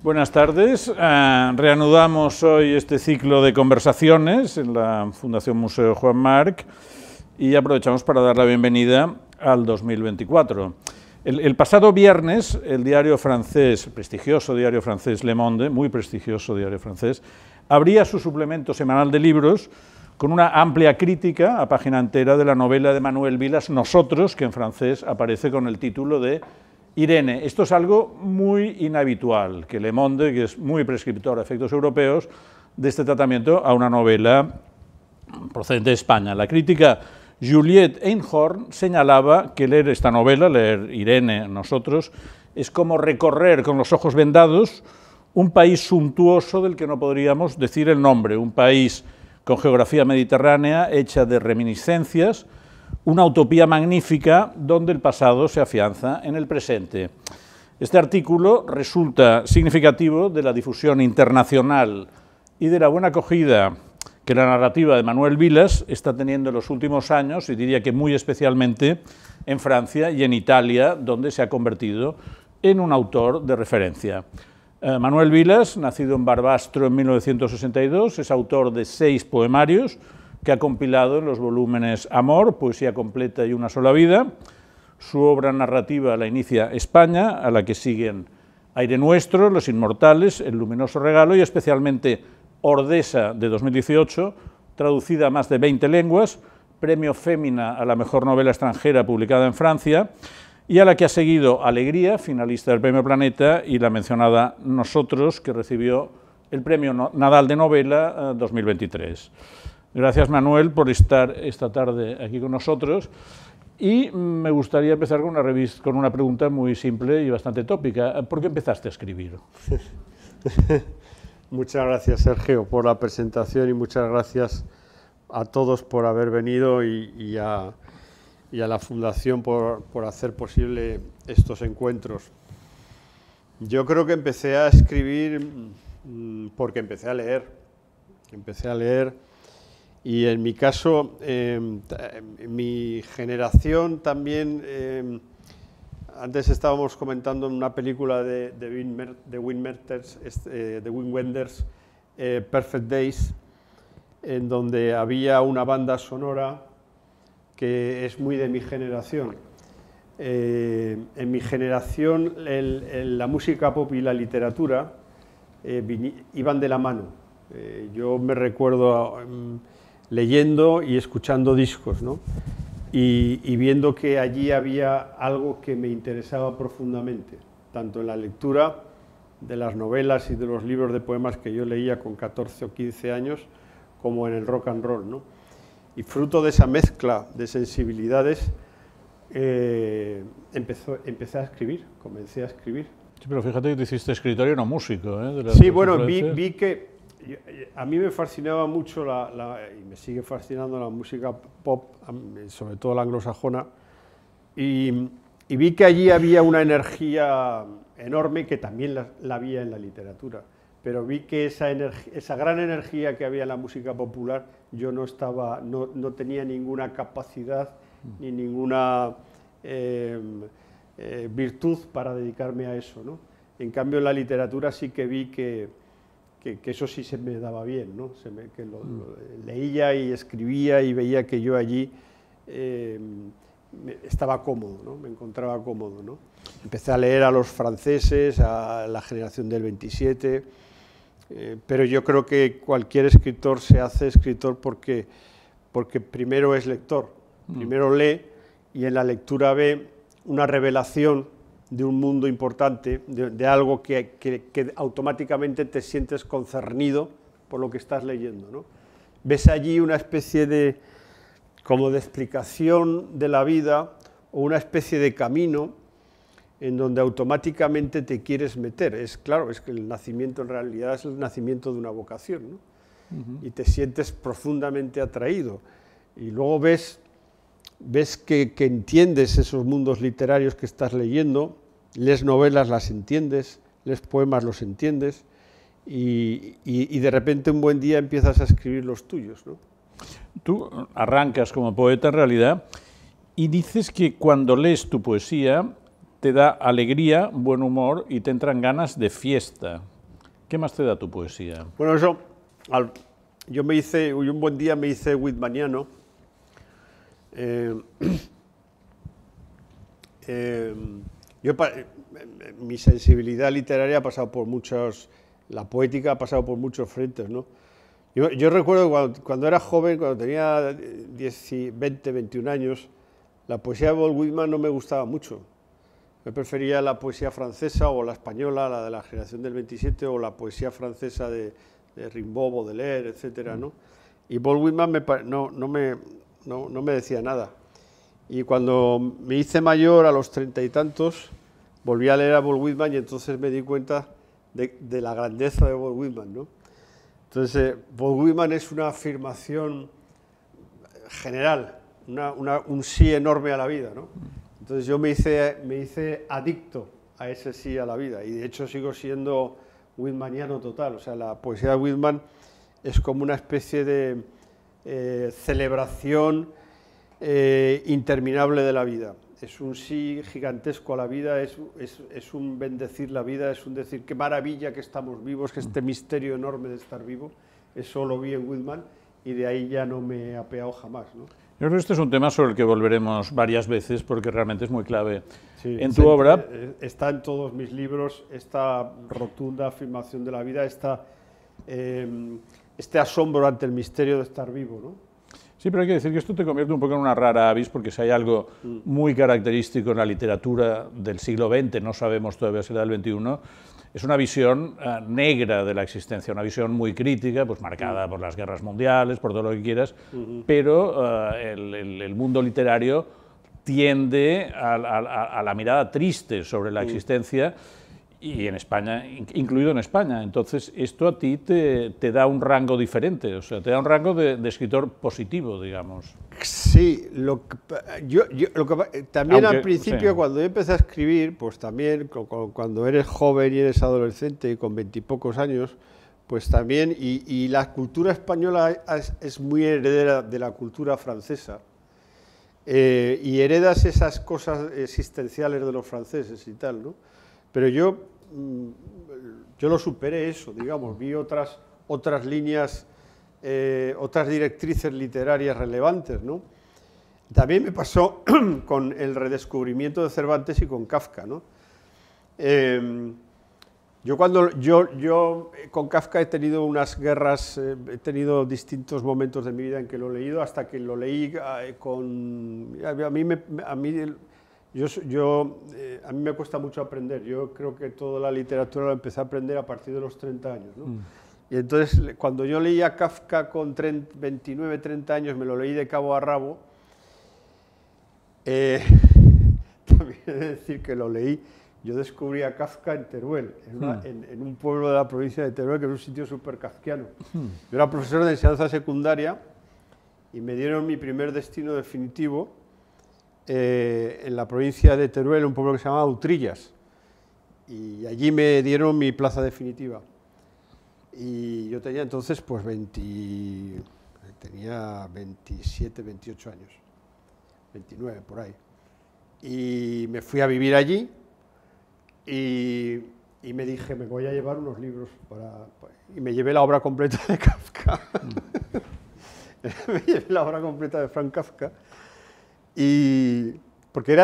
Buenas tardes. Reanudamos hoy este ciclo de conversaciones en la Fundación Museo Juan March y aprovechamos para dar la bienvenida al 2024. El pasado viernes, el diario francés, prestigioso diario francés Le Monde, muy prestigioso diario francés, abría su suplemento semanal de libros con una amplia crítica a página entera de la novela de Manuel Vilas, Nosotros, que en francés aparece con el título de Irene. Esto es algo muy inhabitual, que Le Monde, que es muy prescriptor a efectos europeos, de este tratamiento a una novela procedente de España. La crítica Juliette Einhorn señalaba que leer esta novela, leer Irene, Nosotros, es como recorrer con los ojos vendados un país suntuoso del que no podríamos decir el nombre, un país con geografía mediterránea hecha de reminiscencias, una utopía magnífica donde el pasado se afianza en el presente. Este artículo resulta significativo de la difusión internacional y de la buena acogida que la narrativa de Manuel Vilas está teniendo en los últimos años, y diría que muy especialmente en Francia y en Italia, donde se ha convertido en un autor de referencia. Manuel Vilas, nacido en Barbastro en 1962, es autor de 6 poemarios que ha compilado en los volúmenes Amor, Poesía completa y Una sola vida. Su obra narrativa la inicia España, a la que siguen Aire nuestro, Los inmortales, El luminoso regalo y especialmente Ordesa de 2018, traducida a más de 20 lenguas, premio Fémina a la mejor novela extranjera publicada en Francia, y a la que ha seguido Alegría, finalista del Premio Planeta, y la mencionada Nosotros, que recibió el Premio Nadal de Novela 2023. Gracias, Manuel, por estar esta tarde aquí con nosotros. Y me gustaría empezar con una pregunta muy simple y bastante tópica. ¿Por qué empezaste a escribir? Muchas gracias, Sergio, por la presentación y muchas gracias a todos por haber venido y a la Fundación por hacer posible estos encuentros. Yo creo que empecé a escribir porque empecé a leer. Empecé a leer y en mi caso, mi generación también, antes estábamos comentando en una película de Wim Wenders, Perfect Days, en donde había una banda sonora que es muy de mi generación. En mi generación la música pop y la literatura iban de la mano. Yo me recuerdo leyendo y escuchando discos, ¿no? y viendo que allí había algo que me interesaba profundamente, tanto en la lectura de las novelas y de los libros de poemas que yo leía con 14 o 15 años, como en el rock and roll, ¿no? Y fruto de esa mezcla de sensibilidades, empecé a escribir, comencé a escribir. Sí, pero fíjate que te hiciste escritor y no músico, ¿eh? Sí, bueno, vi que a mí me fascinaba mucho y me sigue fascinando la música pop, sobre todo la anglosajona, y vi que allí había una energía enorme que también la había en la literatura, pero vi que esa gran energía que había en la música popular yo no tenía ninguna capacidad ni ninguna virtud para dedicarme a eso, ¿no? En cambio en la literatura sí que vi que eso sí se me daba bien, ¿no? Leía y escribía y veía que yo allí estaba cómodo, ¿no? Me encontraba cómodo, ¿no? Empecé a leer a los franceses, a la generación del 27, pero yo creo que cualquier escritor se hace escritor porque primero es lector, primero lee y en la lectura ve una revelación de un mundo importante, de algo que automáticamente te sientes concernido por lo que estás leyendo, ¿no? Ves allí una especie como de explicación de la vida o una especie de camino en donde automáticamente te quieres meter. Claro, es que el nacimiento en realidad es el nacimiento de una vocación, ¿no? Y te sientes profundamente atraído. Y luego ves que entiendes esos mundos literarios que estás leyendo, lees novelas, las entiendes, lees poemas, los entiendes, y de repente un buen día empiezas a escribir los tuyos, ¿no? Tú arrancas como poeta en realidad y dices que cuando lees tu poesía te da alegría, buen humor y te entran ganas de fiesta. ¿Qué más te da tu poesía? Bueno, yo un buen día me hice whitmaniano. Mi sensibilidad literaria ha pasado por la poética ha pasado por muchos frentes, ¿no? Yo recuerdo cuando era joven, cuando tenía 20, 21 años, la poesía de Walt Whitman no me gustaba mucho. Me prefería la poesía francesa o la española, la de la generación del 27, o la poesía francesa de Rimbaud, Baudelaire, etcétera, ¿no? Y Walt Whitman no me decía nada. Y cuando me hice mayor, a los 30 y tantos, volví a leer a Walt Whitman y entonces me di cuenta de la grandeza de Walt Whitman, ¿no? Entonces, Walt Whitman es una afirmación general, un sí enorme a la vida, ¿no? Entonces yo me hice adicto a ese sí a la vida, y de hecho sigo siendo whitmaniano total. O sea, la poesía de Whitman es como una especie de celebración interminable de la vida. Es un sí gigantesco a la vida, es un bendecir la vida, es un decir qué maravilla que estamos vivos, que este misterio enorme de estar vivo. Eso lo vi en Whitman y de ahí ya no me he apeado jamás, ¿no? Yo creo que este es un tema sobre el que volveremos varias veces porque realmente es muy clave. Sí, en tu obra está en todos mis libros esta rotunda afirmación de la vida, este asombro ante el misterio de estar vivo, ¿no? Sí, pero hay que decir que esto te convierte un poco en una rara avis, porque si hay algo muy característico en la literatura del siglo XX, no sabemos todavía si era del XXI, es una visión negra de la existencia, una visión muy crítica, pues marcada por las guerras mundiales, por todo lo que quieras, pero el mundo literario tiende a la mirada triste sobre la existencia, y en España, incluido en España. Entonces, esto a ti te da un rango diferente, o sea, te da un rango de escritor positivo, digamos. Sí, también al principio, sí, cuando yo empecé a escribir, pues también, cuando eres joven y eres adolescente y con 20 y pocos años, pues también, y la cultura española es muy heredera de la cultura francesa, y heredas esas cosas existenciales de los franceses y tal, ¿no? Pero yo lo superé eso, digamos, vi otras líneas, otras directrices literarias relevantes, ¿no? También me pasó con el redescubrimiento de Cervantes y con Kafka, ¿no? Yo con Kafka he tenido unas guerras, he tenido distintos momentos de mi vida en que lo he leído, hasta que lo leí a mí me cuesta mucho aprender. Yo creo que toda la literatura la empecé a aprender a partir de los 30 años, ¿no? Y entonces, cuando yo leía Kafka con 29, 30 años, me lo leí de cabo a rabo. También he de decir que lo leí. Yo descubrí a Kafka en Teruel, en un pueblo de la provincia de Teruel, que es un sitio súper kafkiano. Yo era profesor de enseñanza secundaria y me dieron mi primer destino definitivo en la provincia de Teruel, un pueblo que se llama Utrillas, y allí me dieron mi plaza definitiva. Y yo tenía entonces pues tenía 27, 28 años, 29 por ahí. Y me fui a vivir allí y me dije, me voy a llevar unos libros y me llevé la obra completa de Kafka. Me llevé la obra completa de Franz Kafka. Porque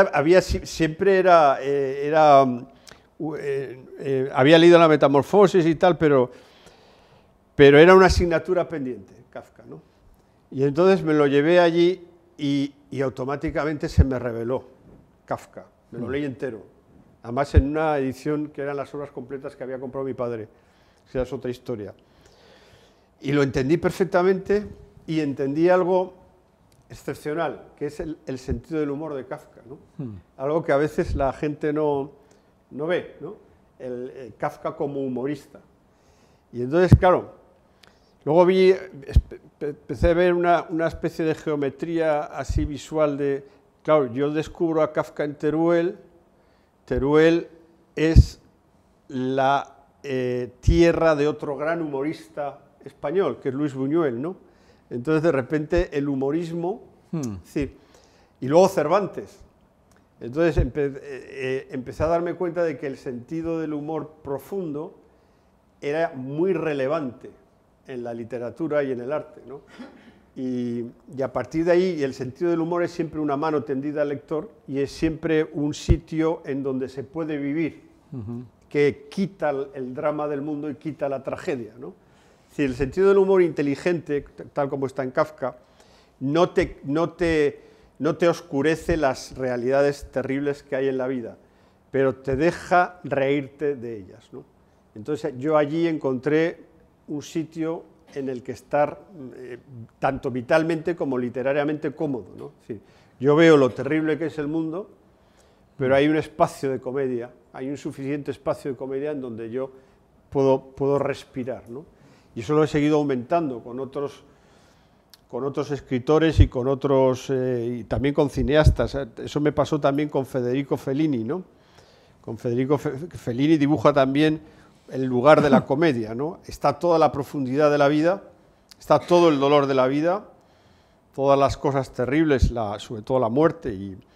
había leído La Metamorfosis y tal, pero era una asignatura pendiente, Kafka, ¿no? Y entonces me lo llevé allí y automáticamente se me reveló Kafka, me lo leí entero. Además en una edición que eran las obras completas que había comprado mi padre, esa es otra historia. Y lo entendí perfectamente y entendí algo excepcional, que es el sentido del humor de Kafka, ¿no? Algo que a veces la gente no ve, ¿no? El Kafka como humorista. Y entonces, claro, luego empecé a ver una especie de geometría así visual de... Claro, yo descubro a Kafka en Teruel. Teruel es la tierra de otro gran humorista español, que es Luis Buñuel, ¿no? Entonces, de repente, el humorismo, sí, y luego Cervantes. Entonces, empecé a darme cuenta de que el sentido del humor profundo era muy relevante en la literatura y en el arte, ¿no? Y a partir de ahí, el sentido del humor es siempre una mano tendida al lector y es siempre un sitio en donde se puede vivir, que quita el drama del mundo y quita la tragedia, ¿no? Es decir, el sentido del humor inteligente, tal como está en Kafka, no te oscurece las realidades terribles que hay en la vida, pero te deja reírte de ellas, ¿no? Entonces yo allí encontré un sitio en el que estar tanto vitalmente como literariamente cómodo, ¿no? Es decir, yo veo lo terrible que es el mundo, pero hay un espacio de comedia, hay un suficiente espacio de comedia en donde yo puedo respirar, ¿no? Y eso lo he seguido aumentando con otros escritores y con otros, y también con cineastas. Eso me pasó también con Federico Fellini, ¿no? Con Federico Fellini dibuja también el lugar de la comedia, ¿no? Está toda la profundidad de la vida, está todo el dolor de la vida, todas las cosas terribles, sobre todo la muerte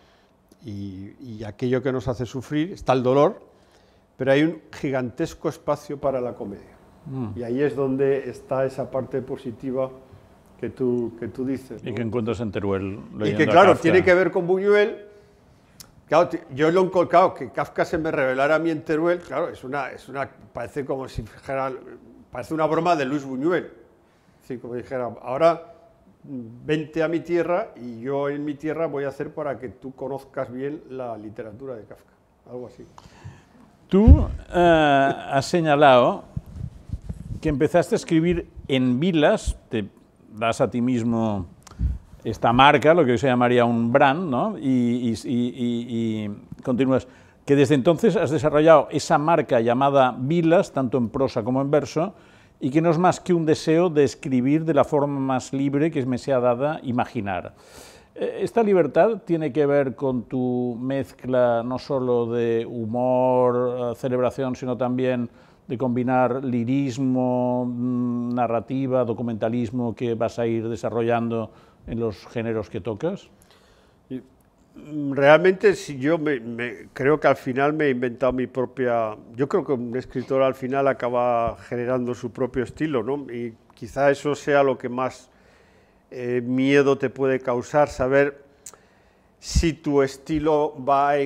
y aquello que nos hace sufrir, está el dolor, pero hay un gigantesco espacio para la comedia. Y ahí es donde está esa parte positiva que tú dices, ¿no? Y que encuentras en Teruel. Y que, claro, tiene que ver con Buñuel. Claro, yo lo he encolcado, que Kafka se me revelara a mí en Teruel, claro, parece como si dijera, parece una broma de Luis Buñuel. Así como dijera, ahora vente a mi tierra y yo en mi tierra voy a hacer para que tú conozcas bien la literatura de Kafka, algo así. Tú has señalado que empezaste a escribir en Vilas, te das a ti mismo esta marca, lo que hoy se llamaría un brand, ¿no? Y continúas, que desde entonces has desarrollado esa marca llamada Vilas, tanto en prosa como en verso, y que no es más que un deseo de escribir de la forma más libre que me sea dada imaginar. ¿Esta libertad tiene que ver con tu mezcla no solo de humor, celebración, sino también de combinar lirismo, narrativa, documentalismo que vas a ir desarrollando en los géneros que tocas? Realmente, si yo creo que al final me he inventado mi propia... Yo creo que un escritor al final acaba generando su propio estilo, ¿no? Y quizá eso sea lo que más miedo te puede causar, saber si tu estilo va a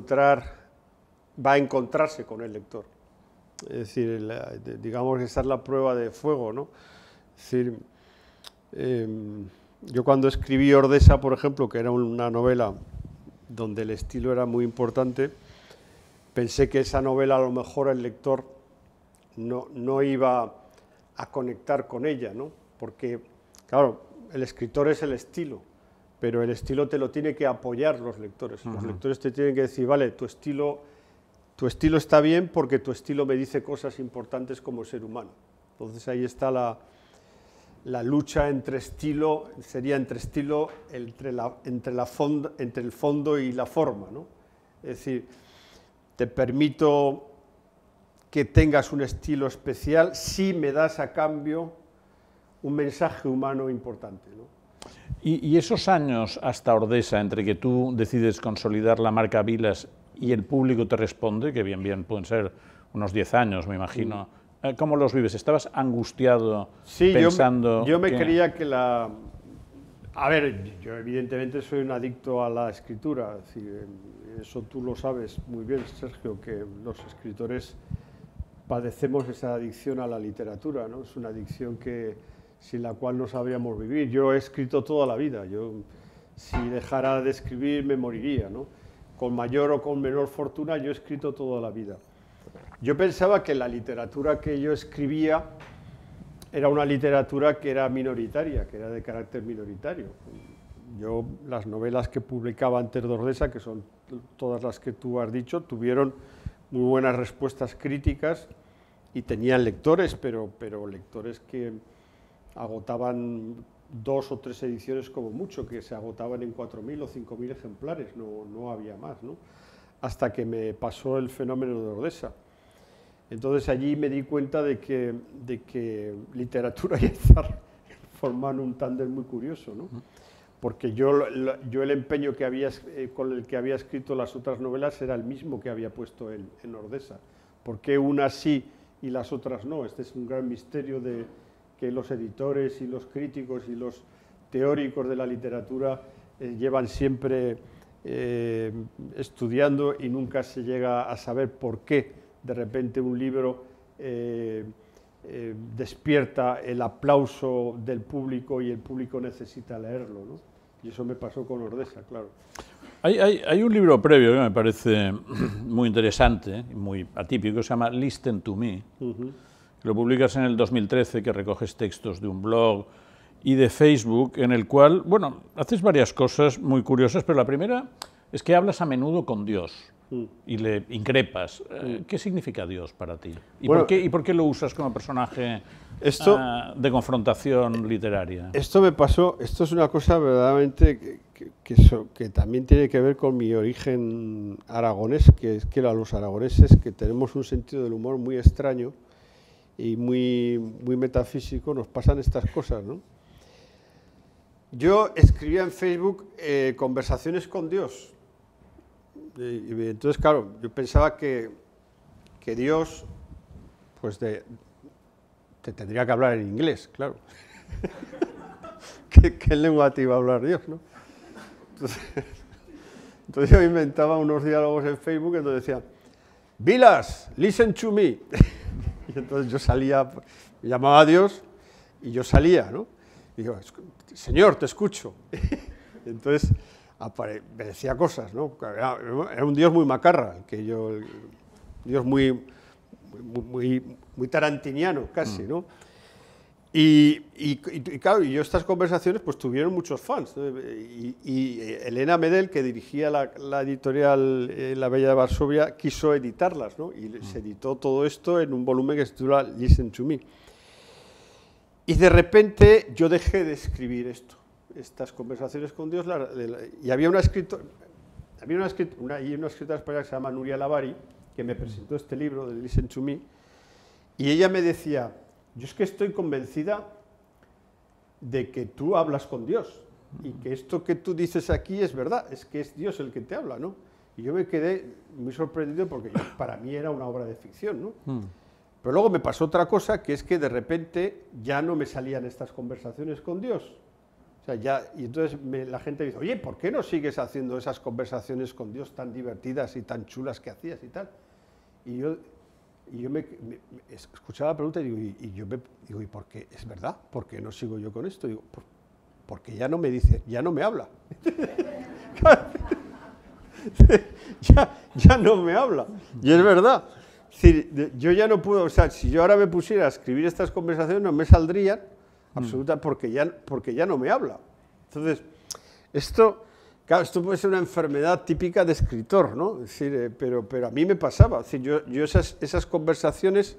encontrarse con el lector. Es decir, digamos que esa es la prueba de fuego, ¿no? Es decir, yo cuando escribí Ordesa, por ejemplo, que era una novela donde el estilo era muy importante, pensé que esa novela a lo mejor el lector no iba a conectar con ella, ¿no? Porque, claro, el escritor es el estilo, pero el estilo te lo tiene que apoyar los lectores. Los lectores te tienen que decir, vale, tu estilo está bien porque tu estilo me dice cosas importantes como ser humano. Entonces ahí está la lucha entre estilo, sería entre el fondo y la forma, ¿no? Es decir, te permito que tengas un estilo especial si me das a cambio un mensaje humano importante, ¿no? Y esos años hasta Ordesa, entre que tú decides consolidar la marca Vilas y el público te responde, que bien pueden ser unos 10 años, me imagino. ¿Cómo los vives? ¿Estabas angustiado pensando? Yo me creía que la... A ver, yo evidentemente soy un adicto a la escritura, es decir, eso tú lo sabes muy bien, Sergio, que los escritores padecemos esa adicción a la literatura, ¿no? Es una adicción sin la cual no sabríamos vivir. Yo he escrito toda la vida, si dejara de escribir me moriría, ¿no? Con mayor o con menor fortuna yo he escrito toda la vida. Yo pensaba que la literatura que yo escribía era una literatura que era minoritaria, que era de carácter minoritario. Yo, las novelas que publicaba antes de Ordesa, que son todas las que tú has dicho, tuvieron muy buenas respuestas críticas y tenían lectores, pero lectores que agotaban 2 o 3 ediciones como mucho, que se agotaban en 4.000 o 5.000 ejemplares, no había más, ¿no? Hasta que me pasó el fenómeno de Ordesa. Entonces allí me di cuenta de que literatura y azar forman un tándem muy curioso, ¿no? Porque yo el empeño con el que había escrito las otras novelas era el mismo que había puesto en Ordesa. ¿Por qué una sí y las otras no. Este es un gran misterio de que los editores y los críticos y los teóricos de la literatura llevan siempre estudiando y nunca se llega a saber por qué de repente un libro despierta el aplauso del público y el público necesita leerlo, ¿no? Y eso me pasó con Ordesa, claro. Hay un libro previo que me parece muy interesante y muy atípico, que se llama Listen to Me, que lo publicas en el 2013, que recoges textos de un blog y de Facebook, en el cual, bueno, haces varias cosas muy curiosas, pero la primera es que hablas a menudo con Dios y le increpas. ¿Qué significa Dios para ti? ¿Y, bueno, por qué lo usas como personaje de confrontación literaria? Esto me pasó, esto es una cosa verdaderamente que también tiene que ver con mi origen aragonés, que es que los aragoneses, que tenemos un sentido del humor muy extraño y muy metafísico, nos pasan estas cosas, ¿no? Yo escribía en Facebook conversaciones con Dios. Y entonces, claro, yo pensaba que Dios, pues te tendría que hablar en inglés, claro. ¿Qué lengua te iba a hablar Dios, no? Entonces yo inventaba unos diálogos en Facebook en donde decía, Vilas, listen to me. Y entonces yo salía, me llamaba a Dios y yo salía, ¿no? Y digo, Señor, te escucho. Y entonces me decía cosas, ¿no? Era un Dios muy macarra, Dios muy tarantiniano casi, ¿no? Y claro, yo estas conversaciones pues tuvieron muchos fans, ¿no? Y Elena Medel, que dirigía la editorial La Bella de Varsovia, quiso editarlas, ¿no? Y se editó todo esto en un volumen que se titula Listen to Me. Y de repente yo dejé de escribir estas conversaciones con Dios, y había una escritora española que se llama Nuria Lavari, que me presentó este libro de Listen to Me, y ella me decía, yo es que estoy convencida de que tú hablas con Dios, y que esto que tú dices aquí es verdad, es que es Dios el que te habla, ¿no? Y yo me quedé muy sorprendido porque para mí era una obra de ficción, ¿no? Pero luego me pasó otra cosa, que es que de repente ya no me salían estas conversaciones con Dios. O sea, y entonces la gente dice, oye, ¿por qué no sigues haciendo esas conversaciones con Dios tan divertidas y tan chulas que hacías y tal? Y yo me escuchaba la pregunta y digo, ¿y por qué? ¿Es verdad? ¿Por qué no sigo yo con esto? Digo, porque ya no me dice, ya no me habla. ya no me habla. Y es verdad. Es decir, yo ya no puedo, o sea, si yo ahora me pusiera a escribir estas conversaciones no me saldrían absolutamente porque ya no me habla. Entonces, esto puede ser una enfermedad típica de escritor, ¿no? Es decir, pero a mí me pasaba. Es decir, yo esas conversaciones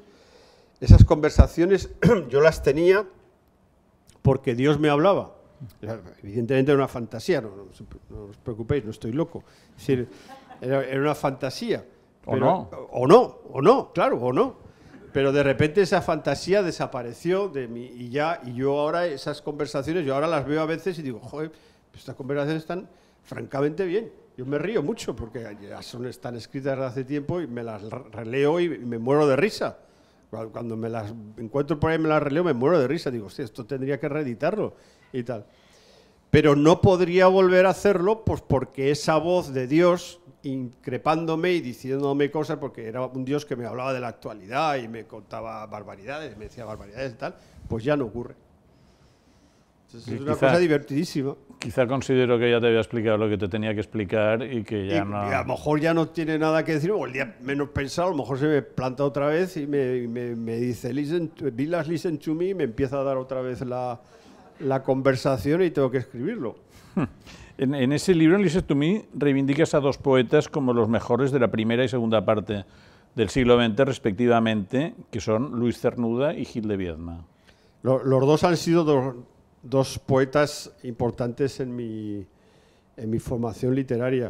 yo las tenía porque Dios me hablaba. Evidentemente era una fantasía, no os preocupéis, no estoy loco. Es decir, era una fantasía. Pero, o no, claro, o no. Pero de repente esa fantasía desapareció de mí y yo ahora esas conversaciones, yo ahora las veo a veces y digo, joder, estas conversaciones están francamente bien. Yo me río mucho porque ya están escritas desde hace tiempo y me las releo y me muero de risa. Cuando me las encuentro por ahí y me las releo, me muero de risa. Digo, hostia, esto tendría que reeditarlo y tal. Pero no podría volver a hacerlo pues porque esa voz de Dios increpándome y diciéndome cosas, porque era un Dios que me hablaba de la actualidad y me contaba barbaridades, me decía barbaridades y tal, pues ya no ocurre. Entonces, es una cosa divertidísima. Quizá considero que ya te había explicado lo que te tenía que explicar y que ya no... Y a lo mejor ya no tiene nada que decir, o el día menos pensado, a lo mejor se me planta otra vez y me dice, Vilas, listen to me, y me empieza a dar otra vez la conversación y tengo que escribirlo. En ese libro, en Listen to Me, reivindicas a dos poetas como los mejores de la primera y segunda parte del siglo XX, respectivamente, que son Luis Cernuda y Gil de Viedma. Los dos han sido dos poetas importantes en mi formación literaria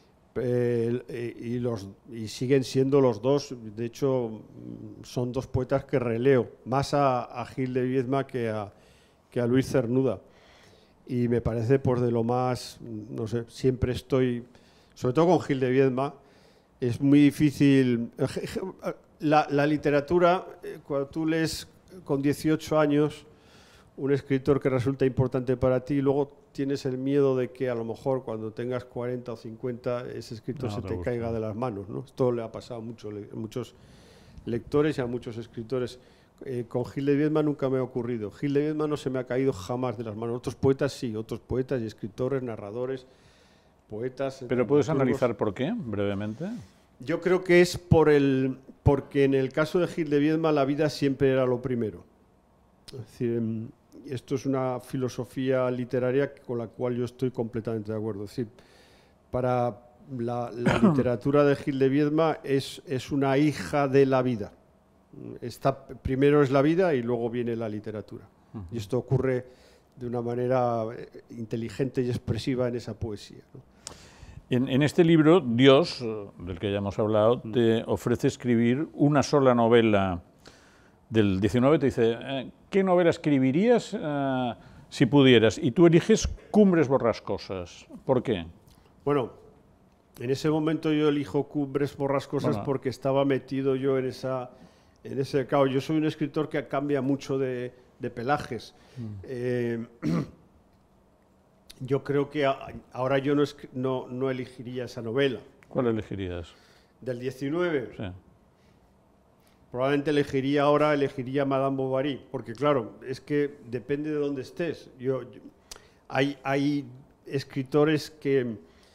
y siguen siendo los dos. De hecho, son dos poetas que releo, más a Gil de Viedma que a Luis Cernuda. Y me parece pues de lo más, no sé, siempre estoy, sobre todo con Gil de Viedma, es muy difícil. la literatura, cuando tú lees con 18 años un escritor que resulta importante para ti, luego tienes el miedo de que a lo mejor cuando tengas 40 o 50 ese escritor se te caiga de las manos, ¿no? Esto le ha pasado mucho a muchos lectores y a muchos escritores. Con Gil de Viedma nunca me ha ocurrido. Gil de Viedma no se me ha caído jamás de las manos. Otros poetas sí, otros poetas y escritores, narradores, poetas. ¿Pero puedes analizar por qué, brevemente? Yo creo que es porque en el caso de Gil de Viedma la vida siempre era lo primero. Es decir, esto es una filosofía literaria con la cual yo estoy completamente de acuerdo. Es decir, para la literatura de Gil de Viedma es una hija de la vida. Primero es la vida y luego viene la literatura. Y esto ocurre de una manera inteligente y expresiva en esa poesía, ¿no? En este libro, Dios, del que ya hemos hablado, te ofrece escribir una sola novela del 19, te dice, ¿qué novela escribirías si pudieras? Y tú eliges Cumbres Borrascosas. ¿Por qué? Bueno, en ese momento yo elijo Cumbres Borrascosas porque estaba metido yo en ese caos. Yo soy un escritor que cambia mucho de pelajes. Yo creo que ahora yo no elegiría esa novela. ¿Cuál elegirías? ¿Del 19? Sí. Probablemente elegiría Madame Bovary, porque claro, es que depende de dónde estés. Hay escritores que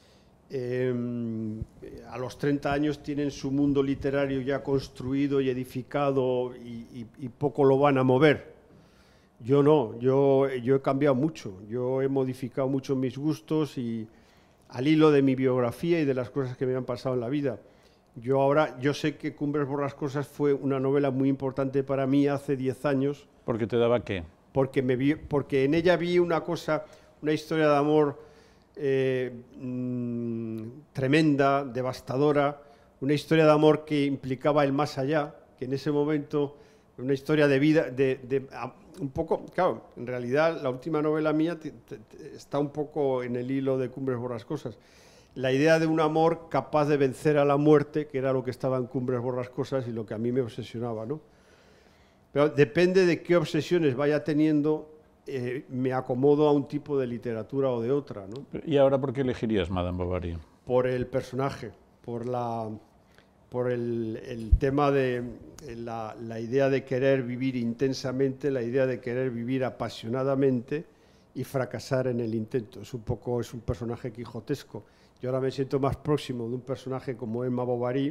a los 30 años tienen su mundo literario ya construido y edificado y poco lo van a mover. Yo no, yo he cambiado mucho, yo he modificado mucho mis gustos y al hilo de mi biografía y de las cosas que me han pasado en la vida. Yo sé que Cumbres Borrascosas fue una novela muy importante para mí hace 10 años. ¿Porque te daba qué? Porque en ella vi una historia de amor tremenda, devastadora, una historia de amor que implicaba el más allá, que en ese momento, una historia de vida, un poco, claro, en realidad la última novela mía está un poco en el hilo de Cumbres Borrascosas. La idea de un amor capaz de vencer a la muerte, que era lo que estaba en Cumbres Borrascosas y lo que a mí me obsesionaba, ¿no? Pero depende de qué obsesiones vaya teniendo, me acomodo a un tipo de literatura o de otra, ¿no? ¿Y ahora por qué elegirías Madame Bovary? Por el personaje, por el tema de la idea de querer vivir intensamente, la idea de querer vivir apasionadamente y fracasar en el intento. Es un personaje quijotesco. Yo ahora me siento más próximo de un personaje como Emma Bovary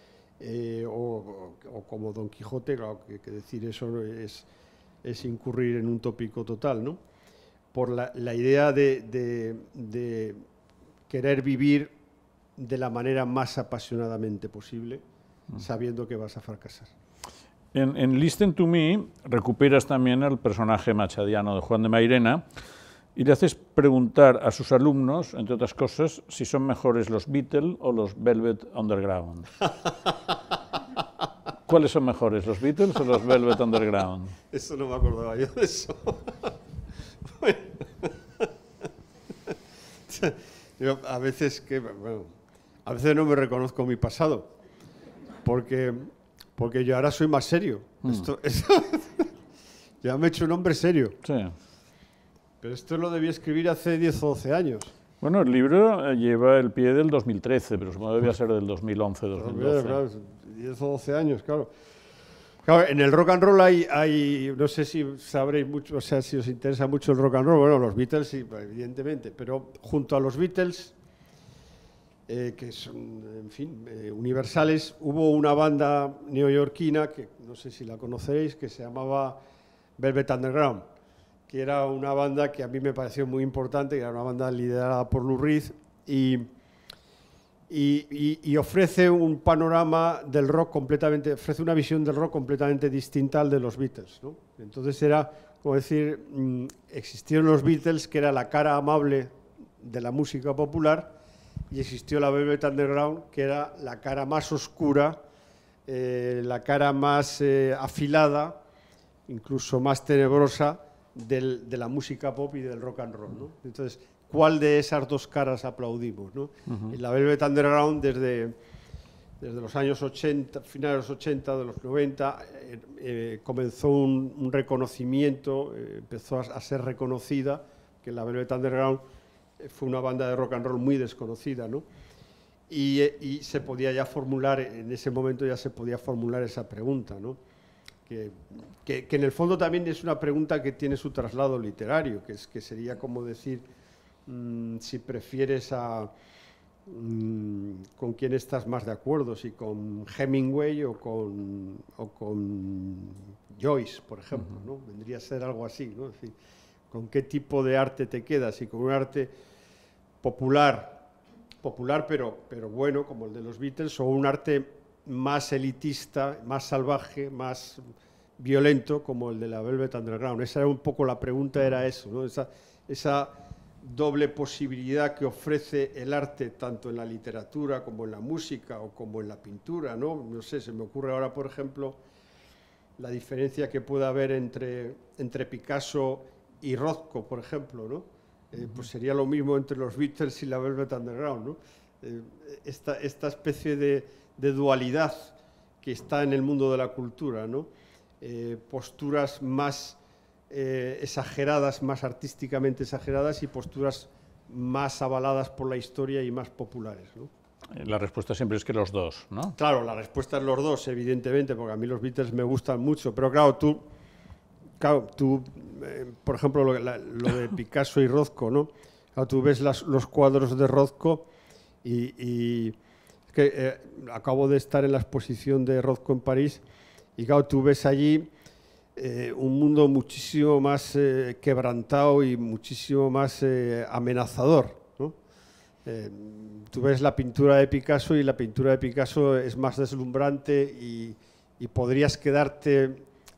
o como Don Quijote, claro, que decir eso es incurrir en un tópico total, ¿no? Por la idea de querer vivir de la manera más apasionadamente posible, sabiendo que vas a fracasar. En Listen to Me recuperas también el personaje machadiano de Juan de Mairena y le haces preguntar a sus alumnos, entre otras cosas, si son mejores los Beatles o los Velvet Underground. ¿Cuáles son mejores, los Beatles o los Velvet Underground? Eso no me acordaba yo de eso. Bueno. Yo a veces no me reconozco mi pasado, porque yo ahora soy más serio. Ya me he hecho un hombre serio. Sí. Pero esto lo debí escribir hace 10 o 12 años. Bueno, el libro lleva el pie del 2013, pero supongo que debía ser del 2011, 2012. Claro, 10 o 12 años, claro. Claro, en el rock and roll hay, no sé si sabréis mucho, o sea, si os interesa mucho el rock and roll, bueno, los Beatles sí, evidentemente, pero junto a los Beatles, que son, en fin, universales, hubo una banda neoyorquina, que no sé si la conoceréis, que se llamaba Velvet Underground, que era una banda que a mí me pareció muy importante, que era una banda liderada por Lou Reed, y ofrece un panorama del rock ofrece una visión del rock completamente distinta al de los Beatles, ¿no? Entonces era, como decir, existieron los Beatles, que era la cara amable de la música popular, y existió la Velvet Underground, que era la cara más oscura, la cara más afilada, incluso más tenebrosa de la música pop y del rock and roll, ¿no? Entonces, ¿cuál de esas dos caras aplaudimos, ¿no? En la Velvet Underground, desde los años 80, finales de los 80, de los 90, comenzó un reconocimiento, empezó a ser reconocida, que la Velvet Underground fue una banda de rock and roll muy desconocida, ¿no? Y se podía ya formular, en ese momento ya se podía formular esa pregunta, ¿no? Que en el fondo también es una pregunta que tiene su traslado literario, que sería como decir si prefieres con quién estás más de acuerdo, si con Hemingway o con Joyce, por ejemplo, ¿no? Vendría a ser algo así, ¿no? Es decir, ¿con qué tipo de arte te quedas? Si con un arte popular pero bueno, como el de los Beatles, o un arte más elitista, más salvaje, más violento, como el de la Velvet Underground. Esa era un poco la pregunta, era eso, ¿no? Esa doble posibilidad que ofrece el arte, tanto en la literatura como en la música o como en la pintura, ¿no? No sé, se me ocurre ahora, por ejemplo, la diferencia que puede haber entre Picasso y Rothko, por ejemplo, ¿no? Pues sería lo mismo entre los Beatles y la Velvet Underground, ¿no? Esta especie de dualidad que está en el mundo de la cultura, ¿no? Posturas más exageradas, más artísticamente exageradas, y posturas más avaladas por la historia y más populares, ¿no? La respuesta siempre es que los dos, ¿no? Claro, la respuesta es los dos, evidentemente, porque a mí los Beatles me gustan mucho, pero claro, tú por ejemplo, lo de Picasso y Rothko, ¿no? Claro, tú ves los cuadros de Rothko y es que acabo de estar en la exposición de Rothko en París, y claro, tú ves allí un mundo muchísimo más quebrantado y muchísimo más amenazador, ¿no? Tú ves la pintura de Picasso y la pintura de Picasso es más deslumbrante y podrías quedarte...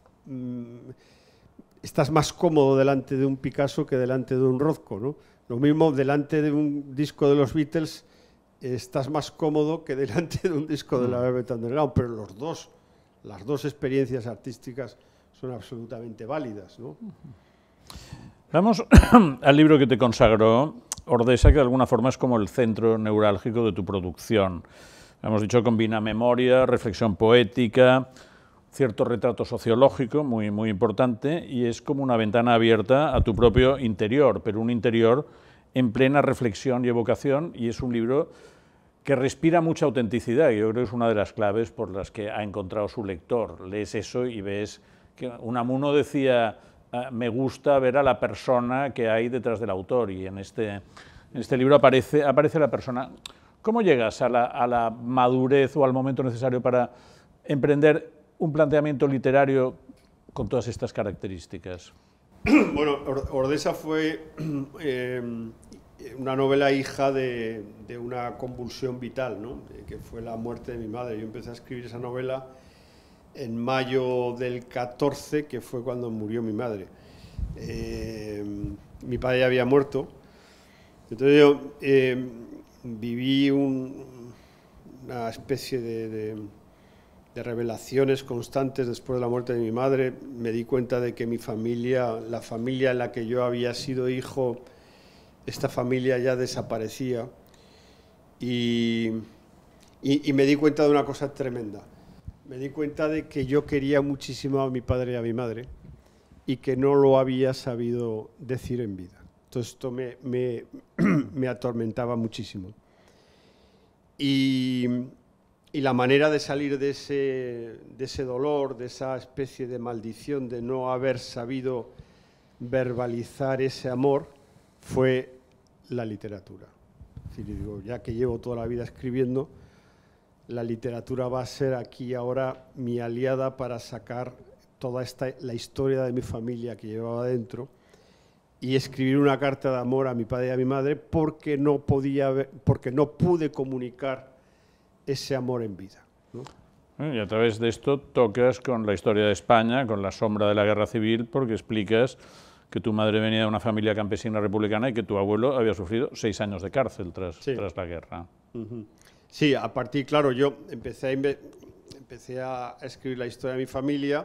estás más cómodo delante de un Picasso que delante de un Rothko, ¿no? Lo mismo, delante de un disco de los Beatles estás más cómodo que delante de un disco de la Velvet Underground, pero las dos experiencias artísticas son absolutamente válidas, ¿no? Vamos al libro que te consagró Ordesa, que de alguna forma es como el centro neurálgico de tu producción. Hemos dicho, combina memoria, reflexión poética, cierto retrato sociológico muy, muy importante, y es como una ventana abierta a tu propio interior, pero un interior en plena reflexión y evocación, y es un libro que respira mucha autenticidad, y yo creo que es una de las claves por las que ha encontrado su lector. Lees eso y ves que Unamuno decía, me gusta ver a la persona que hay detrás del autor, y en este libro aparece la persona. ¿Cómo llegas a la madurez o al momento necesario para emprender un planteamiento literario con todas estas características? Bueno, Ordesa fue una novela hija de una convulsión vital, ¿no? Que fue la muerte de mi madre. Yo empecé a escribir esa novela en mayo del 14, que fue cuando murió mi madre. Mi padre ya había muerto, entonces yo viví una especie de revelaciones constantes después de la muerte de mi madre. Me di cuenta de que mi familia, la familia en la que yo había sido hijo, esta familia ya desaparecía, y me di cuenta de una cosa tremenda. Me di cuenta de que yo quería muchísimo a mi padre y a mi madre y que no lo había sabido decir en vida. Entonces esto me atormentaba muchísimo. Y la manera de salir de ese dolor, de esa especie de maldición de no haber sabido verbalizar ese amor, fue la literatura. Es decir, digo, ya que llevo toda la vida escribiendo, la literatura va a ser aquí ahora mi aliada para sacar toda la historia de mi familia que llevaba dentro y escribir una carta de amor a mi padre y a mi madre, porque no pude comunicar ese amor en vida, ¿no? Y a través de esto tocas con la historia de España, con la sombra de la guerra civil, porque explicas que tu madre venía de una familia campesina republicana y que tu abuelo había sufrido 6 años de cárcel tras la guerra. Sí, a partir, claro, yo empecé a escribir la historia de mi familia,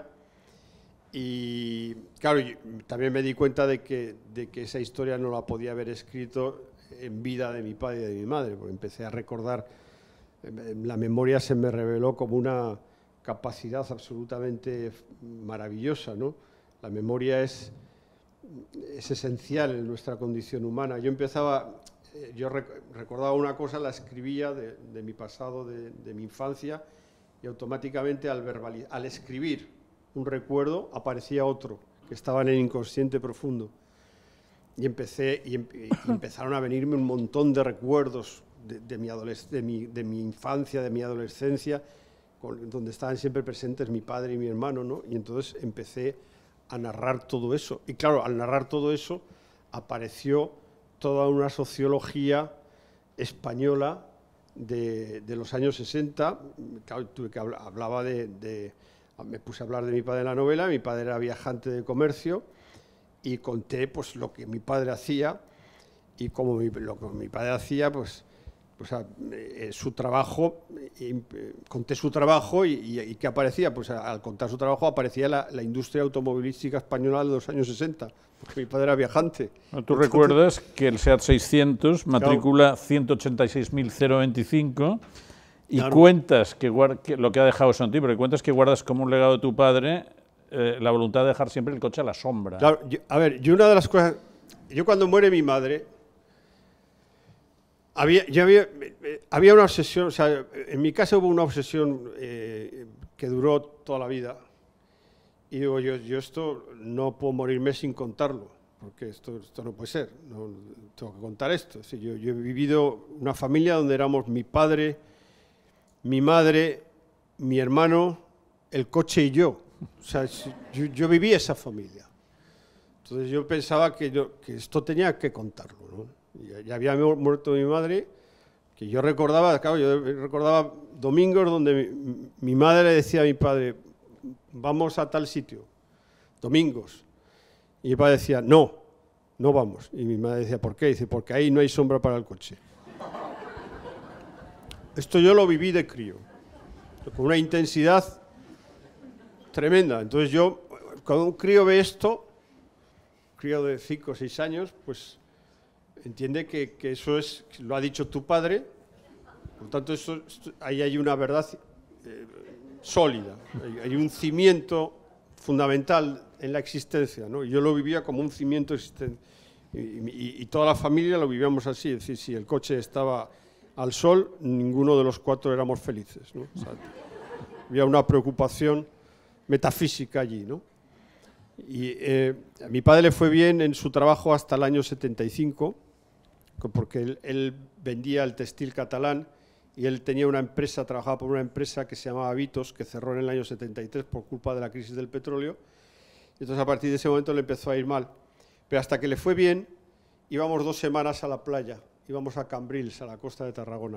y claro, también me di cuenta de que esa historia no la podía haber escrito en vida de mi padre y de mi madre, porque empecé a recordar La memoria se me reveló como una capacidad absolutamente maravillosa, ¿no? La memoria es esencial en nuestra condición humana. Yo recordaba una cosa, la escribía de mi pasado, de mi infancia, y automáticamente al escribir un recuerdo aparecía otro que estaba en el inconsciente profundo. Y empezaron a venirme un montón de recuerdos de mi infancia, de mi adolescencia, donde estaban siempre presentes mi padre y mi hermano, ¿no? Y entonces empecé a narrar todo eso. Y claro, al narrar todo eso apareció toda una sociología española de los años 60. Claro, me puse a hablar de mi padre en la novela. Mi padre era viajante de comercio y conté pues lo que mi padre hacía, y como lo que mi padre hacía, su trabajo, conté su trabajo y ¿qué aparecía? Pues al contar su trabajo aparecía la industria automovilística española de los años 60, porque mi padre era viajante. Tú recuerdas que el SEAT 600, matrícula 186.025, y claro, cuentas que lo que ha dejado eso en ti, porque cuentas que guardas como un legado de tu padre la voluntad de dejar siempre el coche a la sombra. Claro, una de las cosas, yo cuando muere mi madre, había una obsesión, o sea, en mi casa hubo una obsesión que duró toda la vida, y digo, yo esto no puedo morirme sin contarlo, porque esto no puede ser, no, tengo que contar esto. Es decir, yo he vivido una familia donde éramos mi padre, mi madre, mi hermano, el coche y yo. O sea, yo viví esa familia. Entonces yo pensaba que esto tenía que contarlo, ¿no? Ya había muerto mi madre, que yo recordaba domingos donde mi madre le decía a mi padre, vamos a tal sitio, domingos. Y mi padre decía, no vamos. Y mi madre decía, ¿por qué? Dice, porque ahí no hay sombra para el coche. Esto yo lo viví de crío, con una intensidad tremenda. Entonces cuando un crío ve esto, un crío de 5 o 6 años, pues entiende que eso lo ha dicho tu padre, por tanto ahí hay una verdad sólida, hay un cimiento fundamental en la existencia, ¿no? Yo lo vivía como un cimiento existente, y toda la familia lo vivíamos así, es decir, si el coche estaba al sol, ninguno de los 4 éramos felices, ¿no? O sea, había una preocupación metafísica allí, ¿no? Y a mi padre le fue bien en su trabajo hasta el año 75, porque él vendía el textil catalán, y él tenía una empresa, trabajaba por una empresa que se llamaba Vitos, que cerró en el año 73 por culpa de la crisis del petróleo. Entonces a partir de ese momento le empezó a ir mal. Pero hasta que le fue bien, íbamos 2 semanas a la playa, íbamos a Cambrils, a la costa de Tarragona.